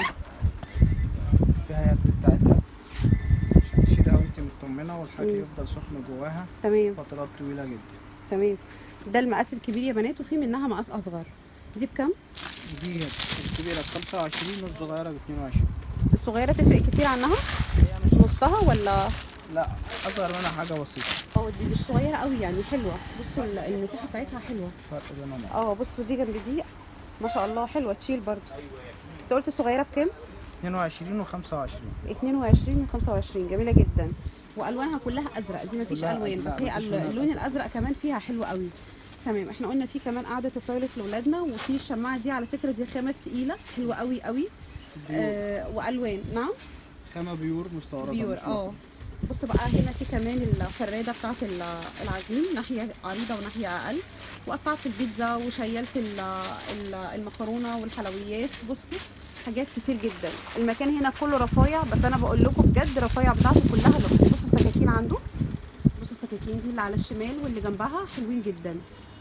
فيها يد بتاعتها عشان تشيلها وانت مطمنة والحاجة مم. يفضل سخن جواها تمام. فترات طويلة جدا. تمام. ده المقاس الكبير يا بنات، وفي منها مقاس اصغر. دي بكام؟ دي الكبيرة ب خمسة وعشرين والصغيرة ب اتنين وعشرين. الصغيره تفرق كتير عنها؟ هي مش نصها ولا؟ لا اصغر منها حاجة بسيطة. اه دي مش صغيره قوي يعني، حلوه. بصوا ال- المساحه بتاعتها حلوه. فرق بينهم. اه بصوا دي جنب دي ما شاء الله حلوه، تشيل برضه. انت قلت الصغيره بكام؟ اتنين وعشرين وخمسة وعشرين. اتنين وعشرين وخمسة وعشرين. جميله جدا. والوانها كلها ازرق، دي مفيش كلها الوان، بس لا، هي مفيش ال- منها اللون أزرق. الازرق كمان فيها حلو قوي. تمام. احنا قلنا في كمان قاعده التويلت لاولادنا، وفي الشماعه دي على فكره دي خامه تقيله حلوه قوي قوي. آه والوان. نعم خامة بيور مستوردة بيور. مش اه مصري. بصوا بقى هنا في كمان الفراده بتاعت ال- العجين، ناحيه عريضه وناحيه اقل، وقطعت البيتزا وشيلت ال- ال- المكرونه والحلويات. بصوا حاجات كتير جدا. المكان هنا كله رفايع، بس انا بقول لكم بجد رفايع بتاعته كلها لوكس. بصوا السكاكين عنده، بصوا السكاكين دي اللي على الشمال واللي جنبها حلوين جدا.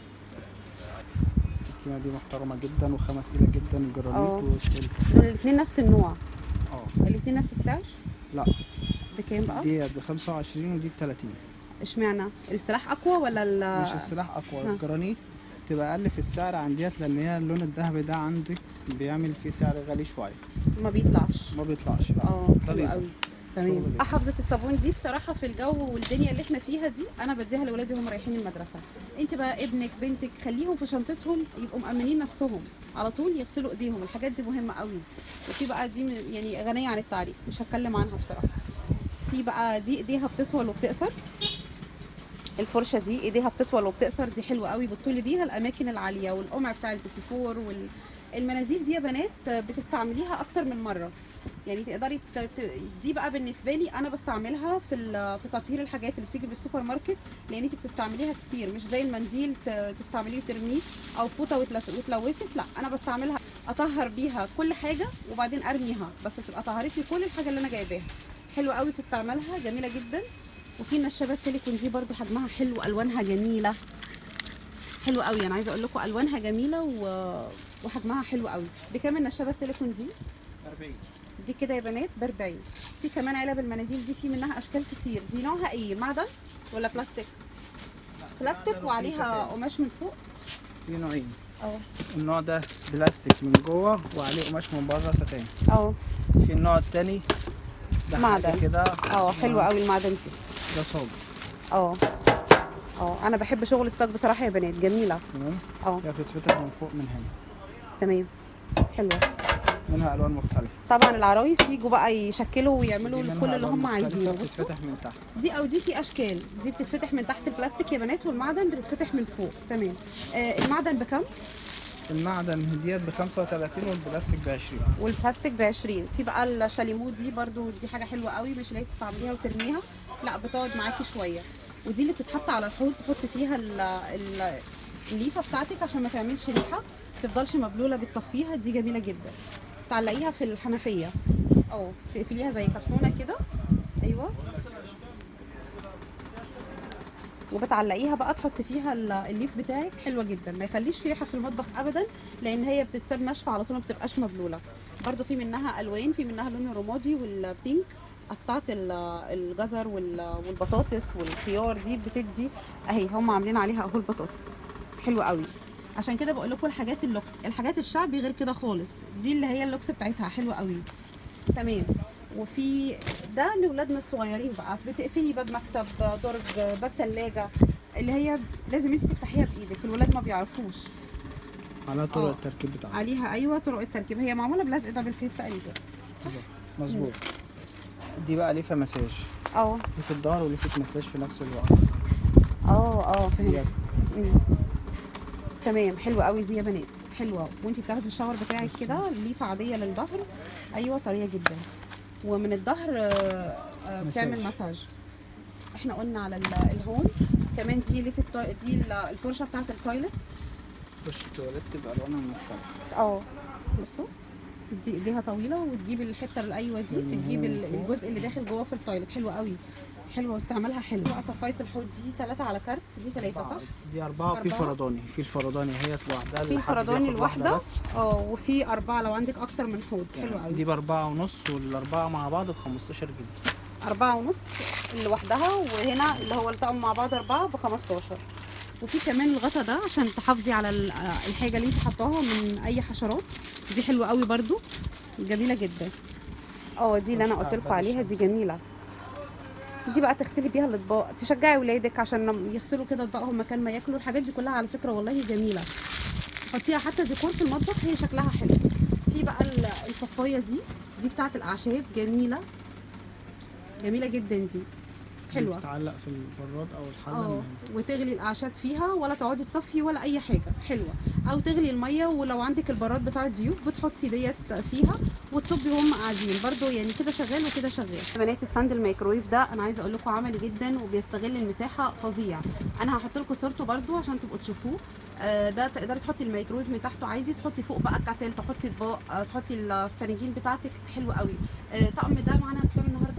السكينة دي محترمة جدا وخامة تقيلة جدا. اه. الجرانيت والسلك. دول الاثنين نفس النوع؟ اه. الاثنين نفس السعر؟ لا بكام بقى؟ دي ب خمسة وعشرين ودي ب تلاتين. اشمعنى؟ السلاح اقوى ولا ال مش السلاح اقوى. ها. الجرانيت تبقى اقل في السعر عن ديت، لان هي اللون الذهبي ده عندك بيعمل فيه سعر غالي شويه. ما بيطلعش؟ ما بيطلعش لا. اه ده حلو ليزر. قوي. تمام. حفظة الصابون دي بصراحة في الجو والدنيا اللي احنا فيها دي انا بديها لاولادي وهم رايحين المدرسة. انت بقى ابنك بنتك خليهم في شنطتهم يبقوا مأمنين نفسهم، على طول يغسلوا ايديهم، الحاجات دي مهمة قوي. وفي بقى دي م- يعني غنية عن التعريف، مش هتكلم عنها بصراحة. في بقى دي ايديها بتطول وبتقصر. الفرشة دي ايديها بتطول وبتقصر، دي حلوة قوي، بتطولي بيها الاماكن العالية، والقمع بتاع البتيفور والمناديل دي يا بنات بتستعمليها اكتر من مرة. يعني تقدري ت... ت... دي بقى بالنسبه لي انا بستعملها في ال... في تطهير الحاجات اللي بتيجي بالسوبر ماركت، لان انت بتستعمليها كتير، مش زي المنديل ت... تستعمليه وترميه، او فوطه وتلس... وتلوثت. لا انا بستعملها اطهر بيها كل حاجه وبعدين ارميها، بس تبقى طهرت لي كل الحاجه اللي انا جايباها. حلوه قوي في استعمالها، جميله جدا. وفي النشابه السيليكون دي برده حجمها حلو، الوانها جميله حلوه قوي. انا عايزه اقول لكم الوانها جميله و... وحجمها حلو قوي. بكام النشابه السيليكون دي؟ أربعين. دي كده يا بنات ب أربعين. في كمان علب المناديل دي في منها اشكال كتير. دي نوعها ايه؟ معدن ولا بلاستيك؟ بلاستيك وعليها قماش من فوق. في نوعين. اه. النوع ده بلاستيك من جوه وعليه قماش من بره ستان. اه. في النوع التاني ده معدن. حاجة كده. اه حلوه قوي المعدن دي. ده صاج. اه. اه انا بحب شغل الصاج بصراحه يا بنات، جميله. تمام. اه. هي بتتفتح من فوق من هنا. تمام. حلوه. منها الوان مختلفه. طبعا العرايس يجوا بقى يشكلوا ويعملوا دي منها كل اللي ألوان هم مختلفة عايزينه. بصوا بتتفتح من تحت. دي او دي في اشكال، دي بتتفتح من تحت البلاستيك يا بنات، والمعدن بتتفتح من فوق. تمام. آه المعدن بكام؟ المعدن ديت ب خمسة وتلاتين والبلاستيك ب عشرين. والبلاستيك ب عشرين. في بقى الشاليمو دي برضو، دي حاجه حلوه قوي، مش اللي هي تستعمليها وترميها، لا بتقعد معاكي شويه. ودي اللي بتتحط على الحوض، تحط فيها ال ال الليفه بتاعتك عشان ما تعملش ريحه، ما تفضلش مبلوله، بتصفيها. دي جميله جدا. تعلقيها في الحنفيه، اه تقفليها زي كبسونه كده، ايوه، وبتعلقيها بقى تحطي فيها الليف بتاعك. حلوه جدا، ما يخليش في ريحه في المطبخ ابدا، لان هي بتتساب ناشفه على طول، ما بتبقاش مبلوله. برده في منها الوان، في منها لون الرمادي والبينك. قطعت الجزر والبطاطس والخيار، دي بتدي اهي، هم عاملين عليها اهو البطاطس حلوه قوي. عشان كده بقول لكم الحاجات اللوكس، الحاجات الشعبي غير كده خالص، دي اللي هي اللوكس بتاعتها حلوه قوي. تمام. وفي ده لاولادنا الصغيرين بقى، بتقفلي باب مكتب، درج، باب ثلاجه، اللي هي لازم انت تفتحيها بايدك، الولاد ما بيعرفوش. على طرق التركيب بتاعها، عليها ايوه طرق التركيب، هي معموله بلزق دبل فيس تقريبا، صح؟ مظبوط. دي بقى ليفه مساج، اه ليفه الظهر وليفه مساج في نفس الوقت. اه اه فهمت. تمام، حلوه قوي دي يا بنات، حلوه. وانت بتاخدي الشاور بتاعك كده، ليفه عاديه للظهر، ايوه طريه جدا. ومن الظهر بتعمل مساج. احنا قلنا على الهون كمان، دي ليفه، دي الفرشه بتاعه التويلت، فرشه التويلت تبقى الوانها مختلفه. اه بصوا، دي ايديها طويله، وتجيب الحته الايوه دي، بتجيب الجزء اللي داخل جوه في التويلت. حلوه قوي، حلوه واستعمالها حلو. بقى صفايه الحوض دي ثلاثة على كارت، دي ثلاثة صح؟ دي أربعة. وفي الفرداني، في الفرداني هي لوحدها، في الفرداني الواحدة اه، وفي أربعة لو عندك أكتر من حوض. حلوه قوي. دي بأربعة ونص، والأربعة مع بعض بخمستاشر جنيه. أربعة ونص لوحدها، وهنا اللي هو الطقم مع بعض أربعة بخمستاشر. وفي كمان الغطا ده عشان تحافظي على الحاجة اللي انت حطاها من أي حشرات، دي حلوه قوي برضو، جميلة جدا. اه دي اللي أنا قلت لكم عليها، دي جميلة. دي بقى تغسلي بيها الاطباق، تشجعي ولادك عشان يغسلوا كده اطباقهم مكان ما ياكلوا. الحاجات دي كلها على فكره والله جميله، حطيها حتى ديكور في المطبخ، هي شكلها حلو. في بقى الصفايه دي، دي بتاعه الاعشاب، جميله جميله جدا، دي حلوه، بتتعلق في البراد او الحله اه، وتغلي الاعشاب فيها، ولا تقعدي تصفي ولا اي حاجه. حلوه. او تغلي الميه، ولو عندك البراد بتاع الضيوف بتحطي ديت فيها وتصبي وهم قاعدين برده، يعني كده شغال وكده شغال. يا بنات ستاند الميكرويف ده انا عايزه اقول لكم عملي جدا، وبيستغل المساحه فظيع. انا هحط لكم صورته برده عشان تبقوا تشوفوه. آه ده تقدري تحطي الميكرويف من تحته عايزه، تحطي فوق بقى كاتل، تحطي اطباق، آه تحطي الفناجين بتاعتك. حلو قوي. آه طقم ده معانا بكام النهارده؟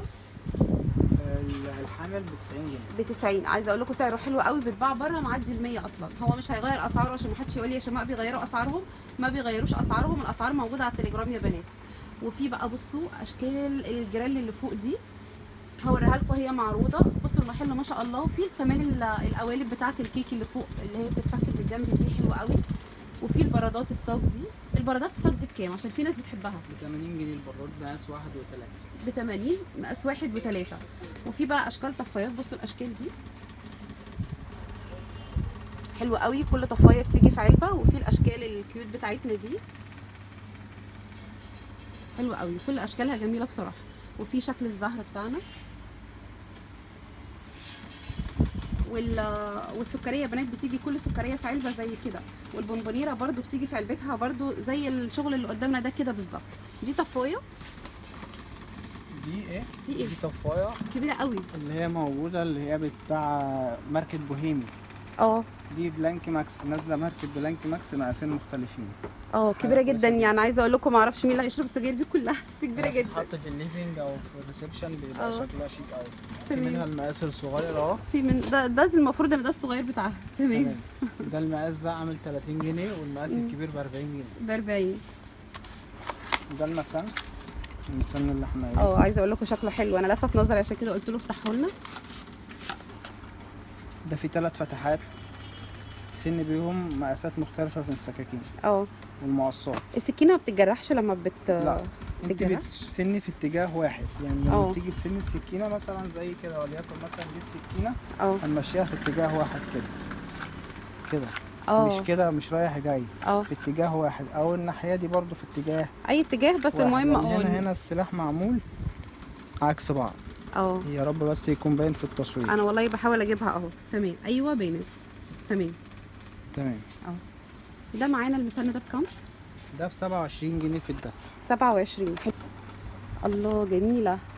الحامل ب تسعين جنيه. ب تسعين. عايزه اقول لكم سعره حلو قوي، بيتباع بره معدي ال مية اصلا. هو مش هيغير اسعاره، عشان ما حدش يقول لي يا شيماء بيغيروا اسعارهم، ما بيغيروش اسعارهم، الاسعار موجوده على التليجرام يا بنات. وفي بقى بصوا اشكال الجرال اللي فوق دي، هوريها لكم هي معروضه. بصوا المحل ما شاء الله. وفي كمان القوالب بتاعه الكيك اللي فوق، اللي هي بتتفك بالجنب، دي حلوه قوي. وفي البرادات الصاج دي، البرادات الصاج دي بكام؟ عشان في ناس بتحبها. ب تمانين جنيه البراد، مقاس واحد وثلاثة. ب تمانين، مقاس واحد وثلاثة. وفي بقى اشكال طفايات، بصوا الاشكال دي حلوه قوي، كل طفايه بتيجي في علبه. وفي الاشكال الكيوت بتاعتنا دي حلوه قوي، كل اشكالها جميله بصراحه. وفي شكل الزهر بتاعنا، والسكريه يا بنات بتيجي كل سكريه في علبه زي كده. والبونبونيره برده بتيجي في علبتها برده زي الشغل اللي قدامنا ده كده بالظبط. دي طفايه، دي ايه؟ دي ايه؟ دي طفايه كبيره قوي، اللي هي موجوده، اللي هي بتاع ماركه بوهيمي. اه دي بلانك ماكس، نازله ماركه بلانك ماكس، مقاسين مختلفين. اه كبيره جدا، يعني عايزه اقول لكم ما اعرفش مين اللي هيشرب السجاير دي كلها، بس كبيره جدا. بتتحط في الليفينج او في الريسبشن، بيبقى أوه. شكلها شيك قوي. في منها المقاس الصغير اهو، في من ده ده المفروض ان ده الصغير بتاعها. تمام. ده المقاس ده عامل تلاتين جنيه، والمقاس الكبير ب أربعين جنيه. ب أربعين. ده المسن، المسن اللي احنا ايه، اه عايزه اقول لكم شكله حلو، انا لفت نظري عشان كده قلت له افتحه لنا. ده فيه ثلاث فتحات، سن بيهم مقاسات مختلفه في السكاكين اه والمقصات. السكينه ما بتتجرحش لما بت لا، انت بتجرحش؟ بتسني في اتجاه واحد، يعني لما أوه. تيجي تسني السكينه مثلا زي كده، وليكن مثلا دي السكينه، اه هنمشيها في اتجاه واحد كده كده، اه مش كده، مش رايح جاي، اه في اتجاه واحد. او الناحيه دي برضو في اتجاه اي اتجاه، بس واحد. المهم هنا اقول هنا السلاح معمول عكس بعض. اه يا رب بس يكون باين في التصوير. انا والله بحاول اجيبها اهو. تمام، ايوه بينت. تمام تمام. اه ده معانا المسن ده بكام؟ ده ب سبعة وعشرين جنيه في الدستة. سبعة وعشرين. حلو. الله جميله.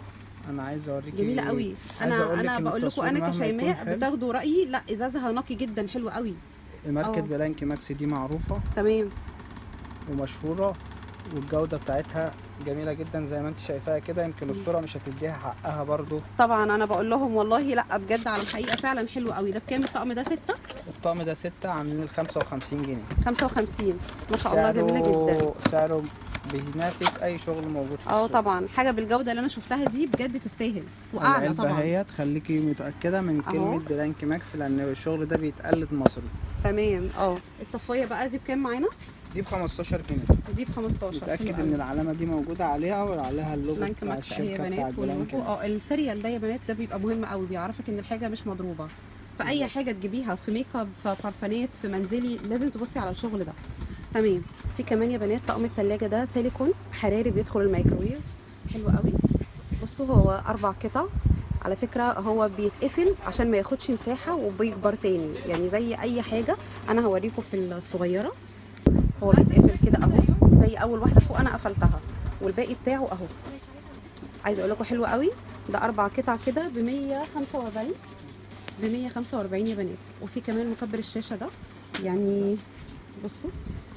انا عايز اوريكي جميله قوي. عايز انا أقولك انا إن بقول لكم التصوير انا مهما يكون كشيماء حلو، بتاخدوا رايي، لا ازازها نقي جدا حلو قوي. ماركة اه. بلانكي ماكس دي معروفة تمام. ومشهورة، والجودة بتاعتها جميلة جدا زي ما انت شايفاها كده. يمكن الصورة مش هتديها حقها برضو. طبعا انا بقول لهم والله لا بجد على الحقيقه فعلا حلو قوي. ده بكام الطقم ده؟ ستة. الطقم ده ستة عاملين ال خمسة وخمسين جنيه. خمسة وخمسين ما شاء الله، جميله جدا. سعره بينافس اي شغل موجود في اه السوق. طبعا حاجه بالجوده اللي انا شفتها دي بجد تستاهل، واعلى العلبة طبعا. هي تخليكي متأكدة من أهو. كلمة بلانكي ماكس لأن الشغل ده بيتقلد مصري. تمام. اه الطفايه بقى دي بكام معانا؟ دي ب خمستاشر جنيه. دي ب خمستاشر. متأكد ان العلامة دي موجودة عليها وعليها اللوجو بلانك بتاع ماكس اهي يا الشركة بتاعت بنات، بلانكي واللوجو اه ماكس. السيريال ده يا بنات ده بيبقى مهم قوي، بيعرفك ان الحاجه مش مضروبه. فاي حاجه تجيبيها في ميك اب، في بارفانات، في منزلي، لازم تبصي على الشغل ده. تمام. في كمان يا بنات طقم التلاجة ده سيليكون حراري بيدخل الميكروويف، حلو قوي. بصوا هو اربع قطع على فكره، هو بيتقفل عشان ما ياخدش مساحه وبيكبر تاني، يعني زي اي حاجه. انا هوريكم في الصغيره، هو بيتقفل كده اهو، زي اول واحده فوق انا قفلتها، والباقي بتاعه اهو. عايزه اقول لكم حلو قوي. ده اربع قطع كده ب مية وخمسة واربعين، ب مية وخمسة واربعين يا بنات. وفي كمان مكبر الشاشه ده، يعني بصوا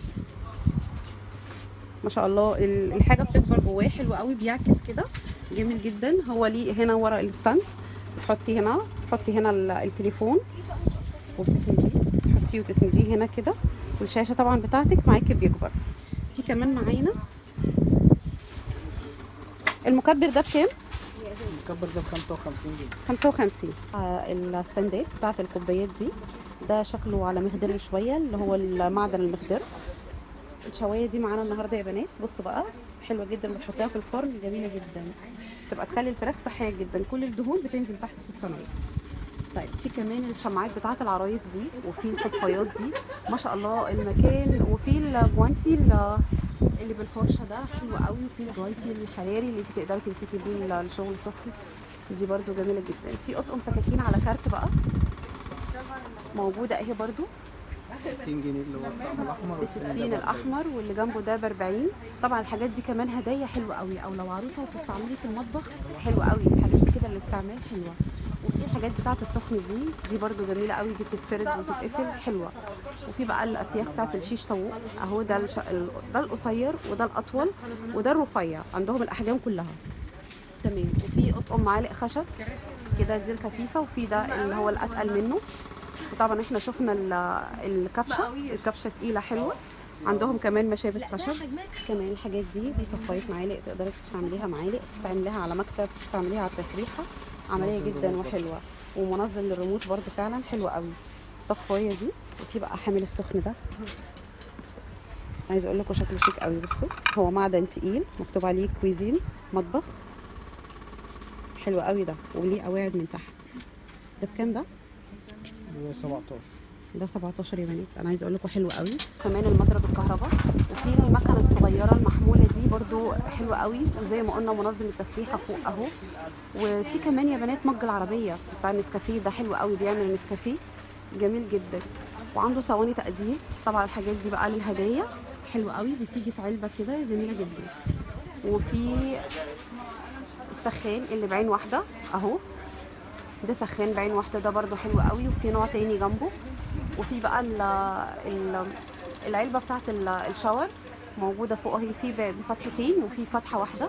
ما شاء الله الحاجه بتكبر جواه، حلو قوي، بيعكس كده، جميل جدا. هو ليه هنا ورا الستاند، تحطي هنا، تحطي هنا التليفون وبتسنديه، تحطيه وتسنديه هنا كده، والشاشه طبعا بتاعتك معاكي بيكبر. في كمان معانا المكبر ده بكام؟ المكبر ده ب خمسة وخمسين جنيه. خمسة وخمسين. آه الستاندات بتاعت الكوبايات دي، ده شكله على مخدر شويه، اللي هو المعدن المخدر. الشوايه دي معانا النهارده يا بنات، بصوا بقى حلوه جدا، بتحطيها في الفرن جميله جدا، تبقى تخلي الفراخ صحيه جدا، كل الدهون بتنزل تحت في الصينيه. طيب في كمان الشماعات بتاعه العرايس دي، وفي الصفايات دي ما شاء الله المكان، وفي الجوانتي اللي بالفرشه ده حلو قوي، وفي الجوانتي الحراري اللي انت تقدري تمسكي بيه الشغل سخن، دي برده جميله جدا. في اطقم سكاكين على كارت بقى موجوده اهي برده ستين جنيه اللي هو الطقم الاحمر، ب ستين الاحمر، واللي جنبه ده ب اربعين. طبعا الحاجات دي كمان هدايا حلوه قوي، او لو عروسه وتستعملي في المطبخ حلوه قوي الحاجات دي كده، الاستعمال حلوه. وفي الحاجات بتاعه السخن دي دي برده جميله قوي، دي بتتفرد وتتقفل حلوه. وفي بقى الاسياخ بتاعه الشيش طاووق اهو، ده الش... ده القصير وده الاطول وده الرفيع، عندهم الاحجام كلها. تمام. وفي اطقم معالق خشب كده، دي الخفيفه، وفي ده اللي هو الاتقل منه. وطبعا احنا شفنا الكبشه، الكبشه تقيله حلوه. عندهم كمان مشابك خشب كمان. الحاجات دي دي صفايه معالق، تقدري تستعمليها معالق، تستعمليها على مكتب، تستعمليها على التسريحه، عمليه جدا وحلوه. ومنظم للريموت برده فعلا حلوه قوي الطفايه دي. وفي بقى حامل السخن ده، عايزه اقول لكم شكله شيك قوي. بصوا هو معدن تقيل، مكتوب عليه كويزين مطبخ، حلو قوي ده، وليه قواعد من تحت. ده بكام ده؟ ده سبعتاشر. ده سبعتاشر يا بنات. انا عايزه اقول لكم حلو قوي. كمان المضرب الكهرباء، وفي المكنه الصغيره المحموله دي برده حلوه قوي، وزي ما قلنا منظم التسريحه فوق اهو. وفي كمان يا بنات مج العربيه بتاع النسكافيه ده حلو قوي، بيعمل نسكافيه جميل جدا. وعنده صواني تقدير. طبعا الحاجات دي بقى للهدايا حلوه قوي، بتيجي في علبه كده جميله جدا. وفي السخان اللي بعين واحده اهو، ده سخان بعين واحده، ده برده حلو قوي. وفي نوع تاني جنبه. وفي بقى ال ال العلبه بتاعت الشاور موجوده فوق اهي، في بفتحتين وفي فتحه واحده.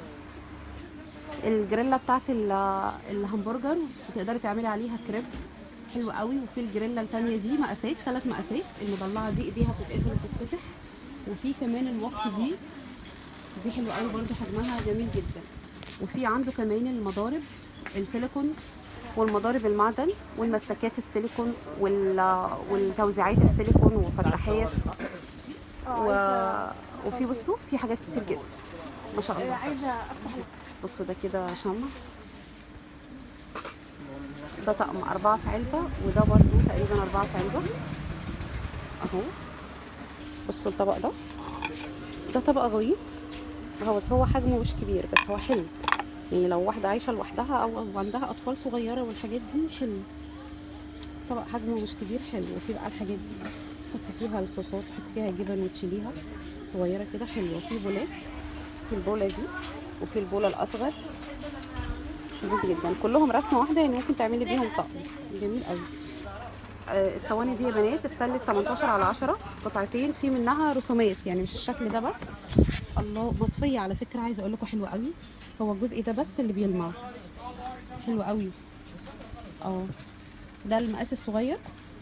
الجريلا بتاعت الهمبرجر بتقدري تعملي عليها كريب، حلو قوي. وفي الجريلا الثانيه دي مقاسات، ثلاث مقاسات، المضلعه دي ايديها بتتقفل وبتتفتح. وفي كمان الوك دي دي حلوه قوي برده، حجمها جميل جدا. وفي عنده كمان المضارب السيليكون، والمضارب المعدن، والمسكات السيليكون، والتوزيعات السيليكون، وفتحات و... وفي بصوا في حاجات كتير جدا ما شاء الله. بصوا ده كده شمع، ده طقم أربعة في علبة، وده برضو تقريبا أربعة في علبة اهو. بصوا الطبق ده، ده طبق غويط هو، بس هو حجمه مش كبير، بس هو حلو يعني لو واحدة عايشة لوحدها أو عندها أطفال صغيرة والحاجات دي حلو. طبق حجمه مش كبير حلو. وفي بقى الحاجات دي تحطي فيها الصوصات، تحطي فيها جبن وتشيليها صغيرة كده حلوة. في بولات، في البولة دي، وفي البولة الأصغر، لذيذ جدا، كلهم رسمه واحده يعني ممكن تعملي بيهم طقم جميل قوي. آه الصواني دي يا بنات استانلس تمنتاشر على عشرة، قطعتين، في منها رسومات يعني مش الشكل ده بس. الله، مطفيه على فكره، عايزه اقول لكم حلوه قوي. هو الجزء ده بس اللي بيلمع، حلو قوي. اه ده المقاس الصغير،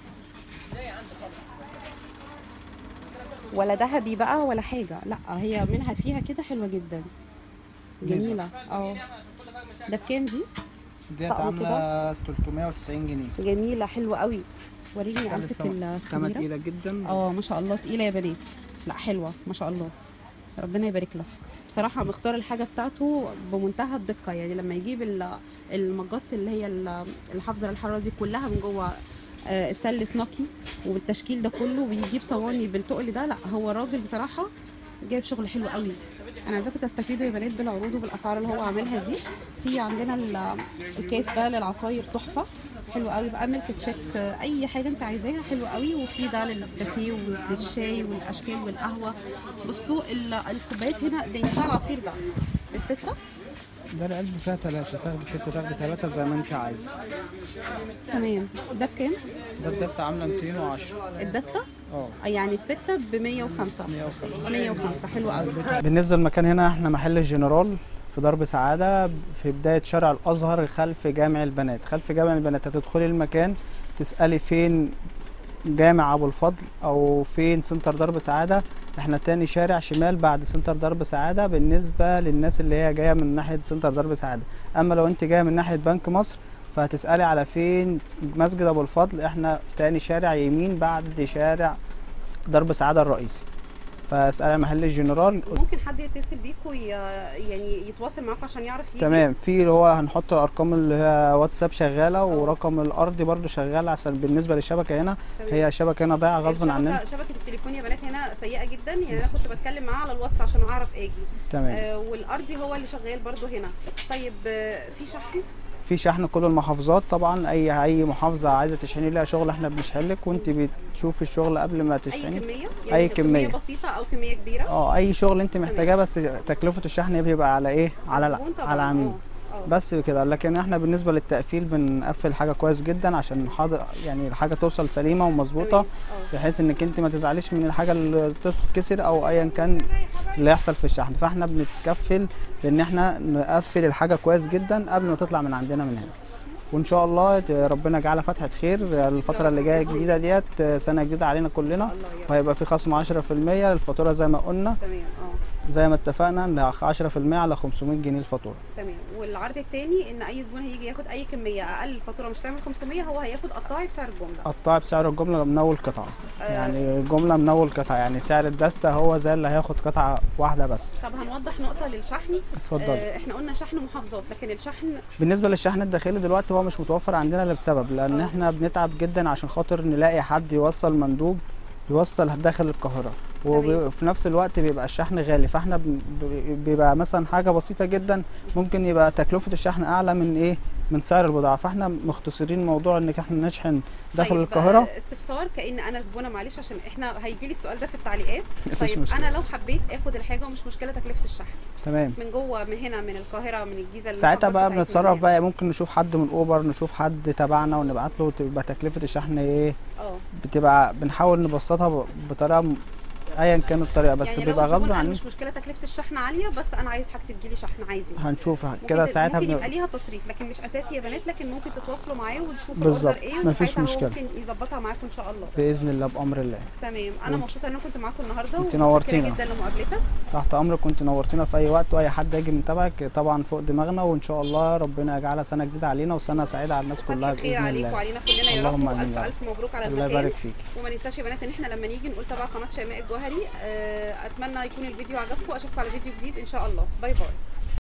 ولا ذهبي بقى ولا حاجه، لا هي منها فيها كده حلوه جدا جميله. اه ده بكام دي؟ ديت عامله تلتمية وتسعين جنيه. جميله حلوه قوي. وريني امسك الخميره. خامه تقيله جدا. اه ما شاء الله تقيله يا بنات، لا حلوه ما شاء الله، ربنا يبارك لك. بصراحه مختار الحاجه بتاعته بمنتهى الدقه، يعني لما يجيب المجات اللي هي الحافظه للحراره دي كلها من جوه استانلس نقي وبالتشكيل ده كله، ويجيب صواني بالتقل ده، لا هو راجل بصراحه جايب شغل حلو قوي. انا عايزاكم تستفيدوا يا بنات بالعروض وبالاسعار اللي هو عاملها دي. في عندنا الكيس ده للعصاير تحفه حلو قوي بقى، ميلك تشيك، اي حاجه انت عايزاها حلو قوي. وفي ده للنسكافيه وللشاي والاشكال والقهوه. بصوا الكوبايات هنا ده بتاع العصير ده السته، ده العلبه فيها ثلاثه، تاخدي سته تاخدي ثلاثه زي ما انت عايزه. تمام. ده بكام؟ ده الدسته عامله ميتين وعشرة. الدسته؟ اه يعني السته ب مية وخمسة. مية وخمسة حلو قوي. بالنسبه للمكان هنا احنا محل الجنرال في درب سعاده في بدايه شارع الازهر خلف جامع البنات. خلف جامع البنات هتدخلي المكان تسالي فين جامع ابو الفضل او فين سنتر درب سعاده، احنا تاني شارع شمال بعد سنتر درب سعاده بالنسبه للناس اللي هي جايه من ناحيه سنتر درب سعاده. اما لو انت جايه من ناحيه بنك مصر فهتسالي على فين مسجد ابو الفضل، احنا تاني شارع يمين بعد شارع درب سعاده الرئيسي. فاسالي محل الجنرال. ممكن حد يتصل بيكوا يعني يتواصل معاكم عشان يعرف يجي؟ تمام. في اللي هو هنحط الارقام اللي هي واتساب شغاله ورقم الارضي برده شغال عشان بالنسبه للشبكه هنا. تمام. هي الشبكه هنا ضايعه غصب عننا. شبكه التليفون يا بنات هنا سيئه جدا، يعني انا كنت بتكلم معاه على الواتس عشان اعرف اجي. تمام. آه والارضي هو اللي شغال برده هنا. طيب آه في شحن؟ في شحن كل المحافظات طبعا. اي اي محافظه عايزه تشحني لها شغل احنا بنشحن لك، وانت بتشوفي الشغل قبل ما تشحني. اي كميه؟ يعني اي كميه بسيطه او كميه كبيره؟ اه اي شغل انت محتاجاه، بس تكلفه الشحن بيبقى على ايه؟ على على العميل بس كده. لكن احنا بالنسبه للتقفيل بنقفل حاجه كويس جدا عشان حاضر يعني الحاجه توصل سليمه ومظبوطه، بحيث انك انت ما تزعليش من الحاجه اللي تتكسر او ايا كان اللي يحصل في الشحن. فاحنا بنتكفل بان احنا نقفل الحاجه كويس جدا قبل ما تطلع من عندنا من هنا. وان شاء الله ربنا يجعلها فتحه خير. الفتره اللي جايه الجديده ديت سنه جديده علينا كلنا، وهيبقى في خصم عشرة في المية للفاتوره زي ما قلنا. تمام. اه زي ما اتفقنا ان عشرة في المية على خمسمية جنيه الفاتوره. تمام. والعرض الثاني ان اي زبون هيجي ياخد اي كميه اقل الفاتوره مش تعمل خمسمية، هو هياخد قطاعي بسعر الجمله. قطاعي بسعر الجمله من اول قطعه. آه يعني جمله من اول قطعه، يعني سعر الدسته هو زي اللي هياخد قطعه واحده بس. طب هنوضح نقطه للشحن. اتفضلي. آه احنا قلنا شحن محافظات، لكن الشحن بالنسبه للشحن الداخلي دلوقتي هو مش متوفر عندنا لسبب، لان احنا بنتعب جدا عشان خاطر نلاقي حد يوصل مندوب يوصل داخل القاهره، وفي نفس الوقت بيبقى الشحن غالي. فاحنا بيبقى مثلا حاجه بسيطه جدا ممكن يبقى تكلفه الشحن اعلى من ايه؟ من سعر البضاعه. فاحنا مختصرين موضوع انك احنا نشحن داخل طيب القاهره. استفسار كأن انا زبونه، معلش عشان احنا هيجي لي السؤال ده في التعليقات. مفيش طيب مشكلة. انا لو حبيت اخد الحاجه ومش مشكله تكلفه الشحن تمام من جوه من هنا من القاهره من الجيزه، ساعتها بقى بنتصرف بقى، ممكن نشوف حد من اوبر، نشوف حد تبعنا ونبعت له، تبقى تكلفه الشحن ايه؟ اه بتبقى بنحاول نبسطها بطريقه ايا كان الطريقه، بس يعني بيبقى غصب عني. مش مشكله تكلفه الشحن عاليه، بس انا عايز حاجتي تجيلي شحن عادي. هنشوفها كده ساعتها. ممكن يبقى ليها تصريف لكن مش اساسي يا بنات، لكن ممكن تتواصلوا معاه وتشوفوا بالظبط ايه، مفيش مشكله، ممكن يظبطها معاكم ان شاء الله باذن الله بامر الله. تمام. انا مبسوطه ان انا كنت معاكم النهارده، انت نورتينا جدا لمقابلتك. تحت امرك، كنت نورتينا في اي وقت، واي حد يجي من تبعك طبعا فوق دماغنا. وان شاء الله ربنا يجعلها سنه جديده علينا وسنه سعيده على الناس كلها باذن الله. عليكم وعلينا كلنا يا رب. الف الف مبروك على المكان. الله يبارك فيك. وما ننساش يا بنات ان احنا لما نيجي نقول تبع قناه شيماء الجوهري. اتمنى يكون الفيديو عجبكم، اشوفكم على فيديو جديد ان شاء الله. باي باي.